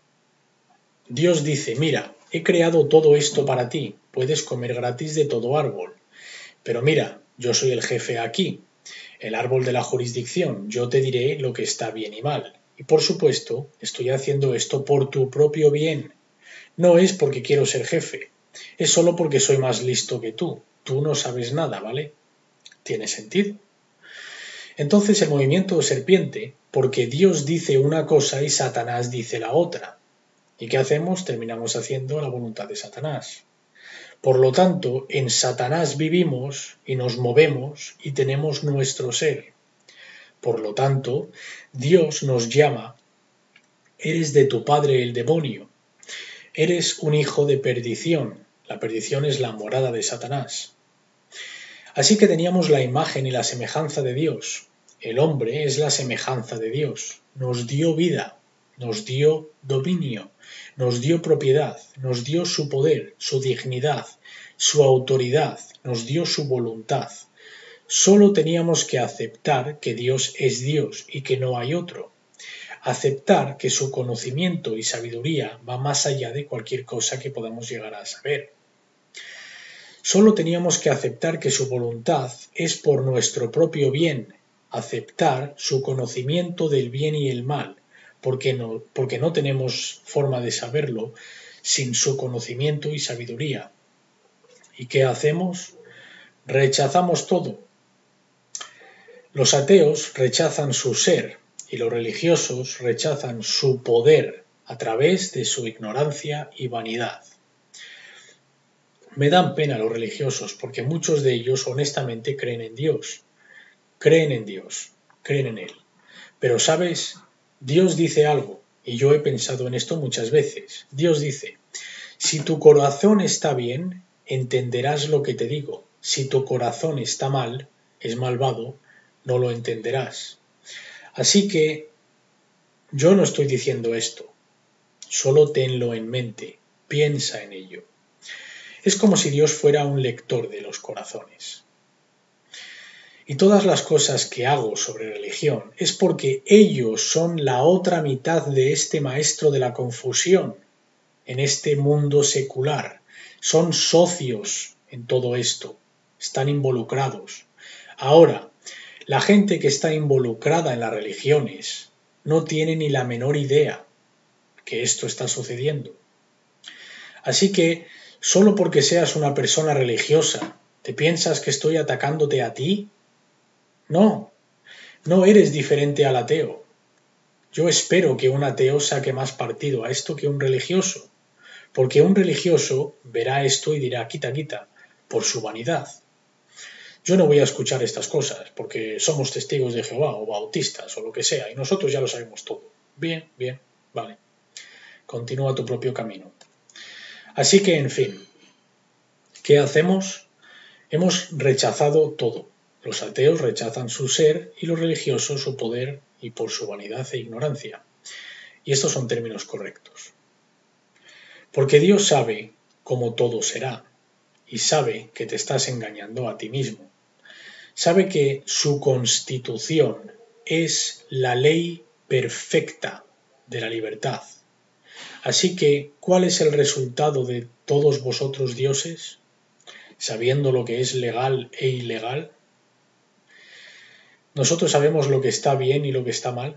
Dios dice, mira, he creado todo esto para ti, puedes comer gratis de todo árbol. Pero mira, yo soy el jefe aquí, el árbol de la jurisdicción, yo te diré lo que está bien y mal. Y por supuesto, estoy haciendo esto por tu propio bien. No es porque quiero ser jefe, es solo porque soy más listo que tú. Tú no sabes nada, ¿vale? ¿Tiene sentido? Entonces el movimiento serpiente, porque Dios dice una cosa y Satanás dice la otra. ¿Y qué hacemos? Terminamos haciendo la voluntad de Satanás. Por lo tanto, en Satanás vivimos y nos movemos y tenemos nuestro ser. Por lo tanto, Dios nos llama, eres de tu padre el demonio, eres un hijo de perdición. La perdición es la morada de Satanás. Así que teníamos la imagen y la semejanza de Dios. El hombre es la semejanza de Dios. Nos dio vida, nos dio dominio, nos dio propiedad, nos dio su poder, su dignidad, su autoridad, nos dio su voluntad. Solo teníamos que aceptar que Dios es Dios y que no hay otro. Aceptar que su conocimiento y sabiduría va más allá de cualquier cosa que podamos llegar a saber. Solo teníamos que aceptar que su voluntad es por nuestro propio bien, aceptar su conocimiento del bien y el mal, porque no tenemos forma de saberlo sin su conocimiento y sabiduría. ¿Y qué hacemos? Rechazamos todo. Los ateos rechazan su ser y los religiosos rechazan su poder a través de su ignorancia y vanidad. Me dan pena los religiosos porque muchos de ellos honestamente creen en Dios. Creen en Dios, creen en Él. Pero sabes, Dios dice algo, y yo he pensado en esto muchas veces. Dios dice, si tu corazón está bien, entenderás lo que te digo. Si tu corazón está mal, es malvado, no lo entenderás. Así que yo no estoy diciendo esto, solo tenlo en mente, piensa en ello. Es como si Dios fuera un lector de los corazones. Y todas las cosas que hago sobre religión es porque ellos son la otra mitad de este maestro de la confusión en este mundo secular. Son socios en todo esto, están involucrados. Ahora, la gente que está involucrada en las religiones no tiene ni la menor idea que esto está sucediendo. Así que, solo porque seas una persona religiosa, ¿te piensas que estoy atacándote a ti? No, no eres diferente al ateo. Yo espero que un ateo saque más partido a esto que un religioso, porque un religioso verá esto y dirá quita, quita, por su vanidad. Yo no voy a escuchar estas cosas, porque somos testigos de Jehová o bautistas o lo que sea, y nosotros ya lo sabemos todo. Bien, bien, vale. Continúa tu propio camino. Así que, en fin, ¿qué hacemos? Hemos rechazado todo. Los ateos rechazan su ser y los religiosos su poder y por su vanidad e ignorancia. Y estos son términos correctos. Porque Dios sabe cómo todo será y sabe que te estás engañando a ti mismo. Sabe que su constitución es la ley perfecta de la libertad. Así que, ¿cuál es el resultado de todos vosotros dioses? Sabiendo lo que es legal e ilegal. ¿Nosotros sabemos lo que está bien y lo que está mal?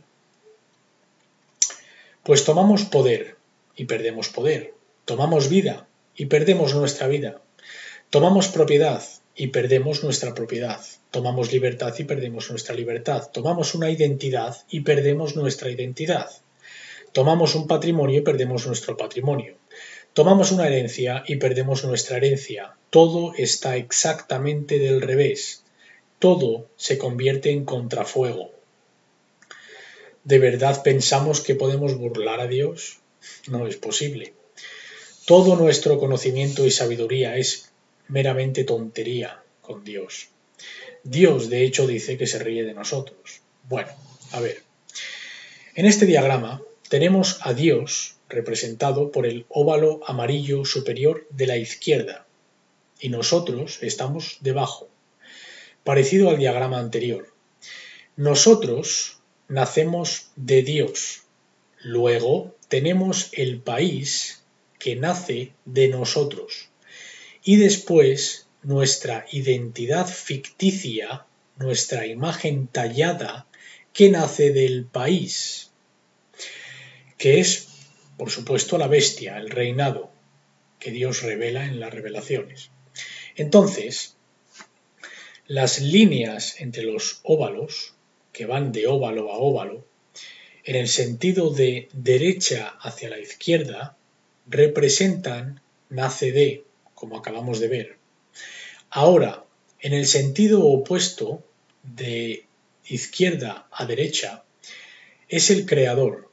Pues tomamos poder y perdemos poder. Tomamos vida y perdemos nuestra vida. Tomamos propiedad y perdemos nuestra propiedad. Tomamos libertad y perdemos nuestra libertad. Tomamos una identidad y perdemos nuestra identidad. Tomamos un patrimonio y perdemos nuestro patrimonio. Tomamos una herencia y perdemos nuestra herencia. Todo está exactamente del revés. Todo se convierte en contrafuego. ¿De verdad pensamos que podemos burlar a Dios? No es posible. Todo nuestro conocimiento y sabiduría es meramente tontería con Dios. Dios, de hecho, dice que se ríe de nosotros. Bueno, a ver. En este diagrama tenemos a Dios representado por el óvalo amarillo superior de la izquierda y nosotros estamos debajo, parecido al diagrama anterior. Nosotros nacemos de Dios. Luego tenemos el país que nace de nosotros. Y después nuestra identidad ficticia, nuestra imagen tallada, que nace del país, que es, por supuesto, la bestia, el reinado, que Dios revela en las revelaciones. Entonces, las líneas entre los óvalos, que van de óvalo a óvalo, en el sentido de derecha hacia la izquierda, representan nace de, como acabamos de ver. Ahora, en el sentido opuesto, de izquierda a derecha, es el creador.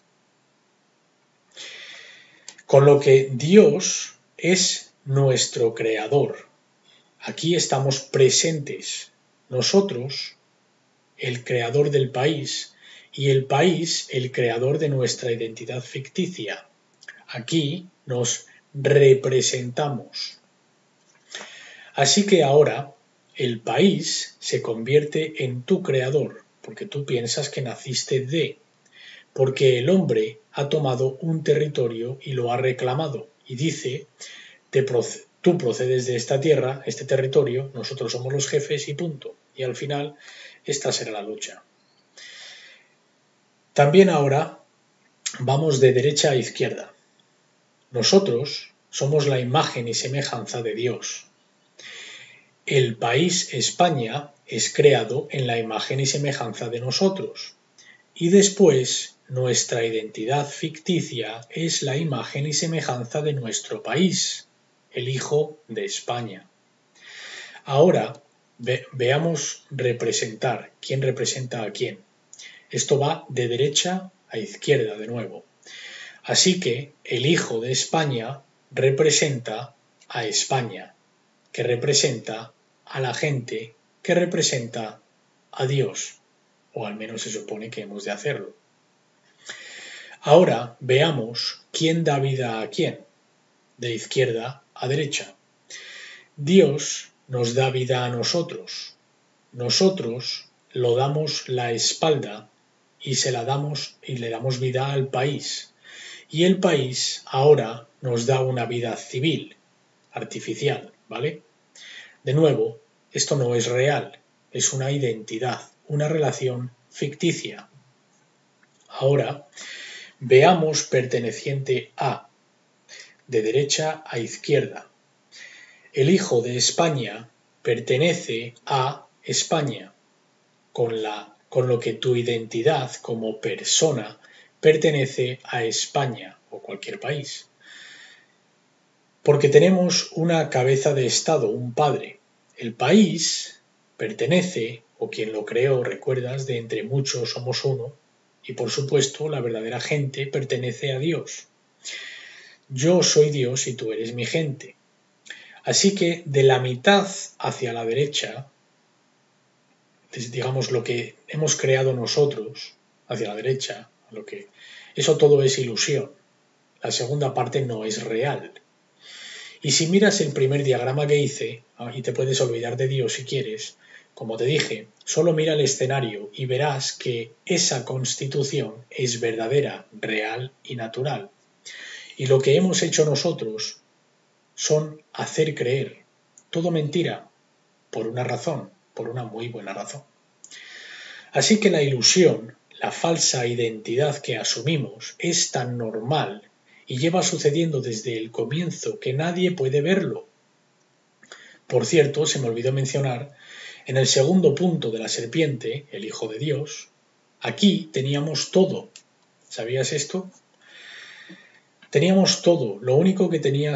Con lo que Dios es nuestro creador. Aquí estamos presentes. Nosotros, el creador del país, y el país, el creador de nuestra identidad ficticia. Aquí nos representamos. Así que ahora el país se convierte en tu creador, porque tú piensas que naciste de, porque el hombre ha tomado un territorio y lo ha reclamado, y dice, tú procedes de esta tierra, este territorio, nosotros somos los jefes y punto. Y al final, esta será la lucha. También ahora vamos de derecha a izquierda. Nosotros somos la imagen y semejanza de Dios. El país España es creado en la imagen y semejanza de nosotros. Y después, nuestra identidad ficticia es la imagen y semejanza de nuestro país, el Hijo de España. Ahora, veamos representar. ¿Quién representa a quién? Esto va de derecha a izquierda de nuevo. Así que el Hijo de España representa a España, que representa a la gente, que representa a Dios, o al menos se supone que hemos de hacerlo. Ahora veamos quién da vida a quién, de izquierda a derecha. Dios nos da vida a nosotros. nosotros lo damos la espalda y le damos vida al país. Y el país ahora nos da una vida civil, artificial, ¿vale? De nuevo, esto no es real, es una identidad, una relación ficticia. Ahora, veamos perteneciente a, de derecha a izquierda. El hijo de España pertenece a España, con lo que tu identidad como persona pertenece a España o cualquier país. Porque tenemos una cabeza de Estado, un padre. El país pertenece, o quien lo creó, recuerdas, de entre muchos somos uno, y por supuesto la verdadera gente pertenece a Dios. Yo soy Dios y tú eres mi gente. Así que de la mitad hacia la derecha, digamos lo que hemos creado nosotros, hacia la derecha, eso todo es ilusión. La segunda parte no es real. Y si miras el primer diagrama que hice, y te puedes olvidar de Dios si quieres, como te dije, solo mira el escenario y verás que esa constitución es verdadera, real y natural. Y lo que hemos hecho nosotros son hacer creer. Todo mentira, por una razón, por una muy buena razón. Así que la ilusión, la falsa identidad que asumimos, es tan normal y lleva sucediendo desde el comienzo que nadie puede verlo. Por cierto, se me olvidó mencionar, en el segundo punto de la serpiente, el Hijo de Dios, aquí teníamos todo. ¿Sabías esto? Teníamos todo. Lo único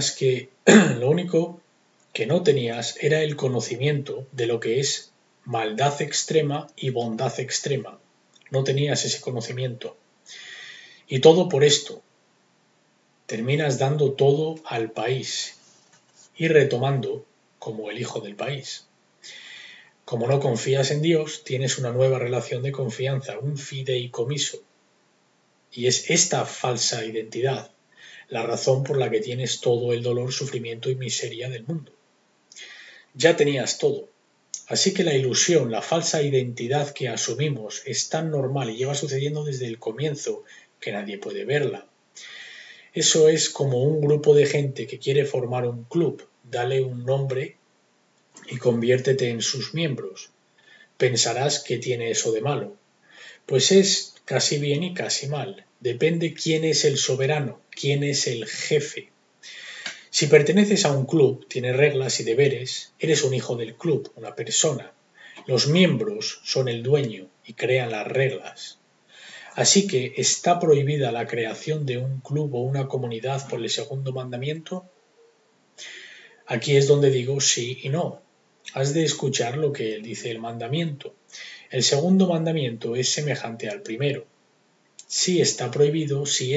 que no tenías era el conocimiento de lo que es maldad extrema y bondad extrema. No tenías ese conocimiento. Y todo por esto. Terminas dando todo al país y retomando como el hijo del país. Como no confías en Dios, tienes una nueva relación de confianza, un fideicomiso. Y es esta falsa identidad la razón por la que tienes todo el dolor, sufrimiento y miseria del mundo. Ya tenías todo. Así que la ilusión, la falsa identidad que asumimos es tan normal y lleva sucediendo desde el comienzo que nadie puede verla. Eso es como un grupo de gente que quiere formar un club. Dale un nombre y conviértete en sus miembros. Pensarás que tiene eso de malo. Pues es casi bien y casi mal. Depende quién es el soberano, quién es el jefe. Si perteneces a un club, tienes reglas y deberes, eres un hijo del club, una persona. Los miembros son el dueño y crean las reglas. Así que, ¿está prohibida la creación de un club o una comunidad por el segundo mandamiento? Aquí es donde digo sí y no. Has de escuchar lo que dice el mandamiento. El segundo mandamiento es semejante al primero. Sí está prohibido si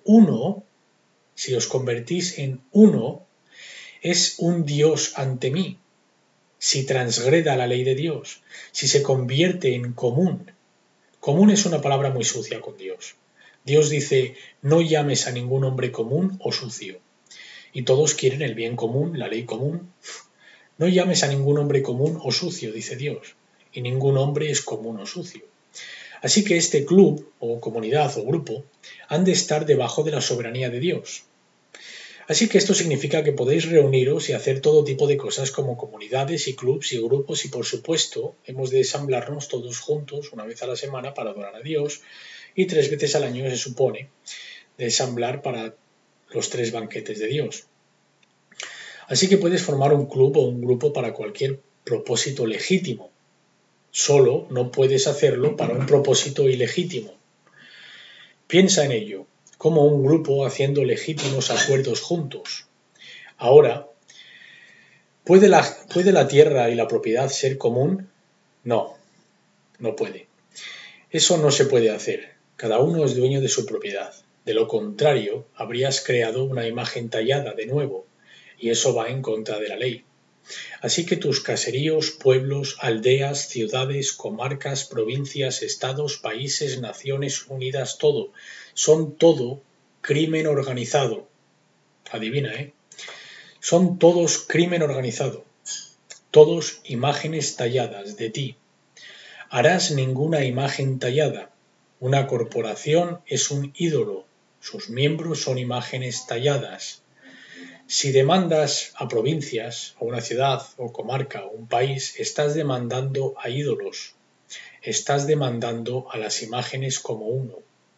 si os convertís en uno, es un Dios ante mí. Si transgreda la ley de Dios, si se convierte en común. Común es una palabra muy sucia con Dios. Dios dice, no llames a ningún hombre común o sucio. Y todos quieren el bien común, la ley común. No llames a ningún hombre común o sucio, dice Dios. Y ningún hombre es común o sucio. Así que este club, o comunidad, o grupo, han de estar debajo de la soberanía de Dios. Así que esto significa que podéis reuniros y hacer todo tipo de cosas como comunidades y clubs y grupos y por supuesto hemos de ensamblarnos todos juntos una vez a la semana para adorar a Dios y 3 veces al año se supone de ensamblar para los 3 banquetes de Dios. Así que puedes formar un club o un grupo para cualquier propósito legítimo. Solo no puedes hacerlo para un propósito ilegítimo. Piensa en ello, como un grupo haciendo legítimos acuerdos juntos. Ahora, ¿puede la tierra y la propiedad ser común? No, no puede. Eso no se puede hacer. Cada uno es dueño de su propiedad. De lo contrario, habrías creado una imagen tallada de nuevo, y eso va en contra de la ley. Así que tus caseríos, pueblos, aldeas, ciudades, comarcas, provincias, estados, países, naciones unidas, son todo crimen organizado. Adivina, ¿eh? Son todos crimen organizado. Todos imágenes talladas de ti, Harás ninguna imagen tallada. Una corporación es un ídolo. Sus miembros son imágenes talladas. Si demandas a provincias, a una ciudad o comarca o un país, estás demandando a ídolos. Estás demandando a las imágenes como uno.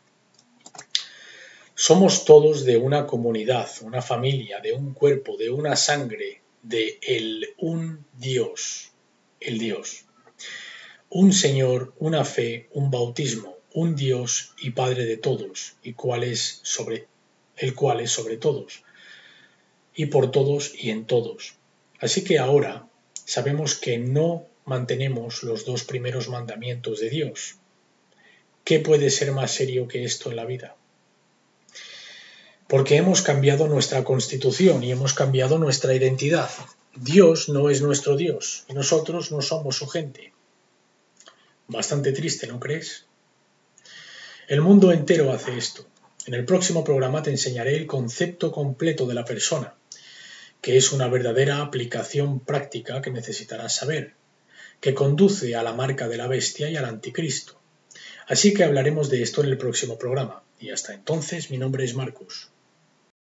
Somos todos de una comunidad, una familia, de un cuerpo, de una sangre, de un Dios, el Dios. Un Señor, una fe, un bautismo, un Dios y Padre de todos, el cual es sobre todos, y por todos y en todos. Así que ahora sabemos que no mantenemos los 2 primeros mandamientos de Dios. ¿Qué puede ser más serio que esto en la vida? Porque hemos cambiado nuestra constitución y hemos cambiado nuestra identidad. Dios no es nuestro Dios y nosotros no somos su gente. Bastante triste, ¿no crees? El mundo entero hace esto. En el próximo programa te enseñaré el concepto completo de la persona, que es una verdadera aplicación práctica que necesitarás saber, que conduce a la marca de la bestia y al anticristo. Así que hablaremos de esto en el próximo programa. Y hasta entonces, mi nombre es Marcus.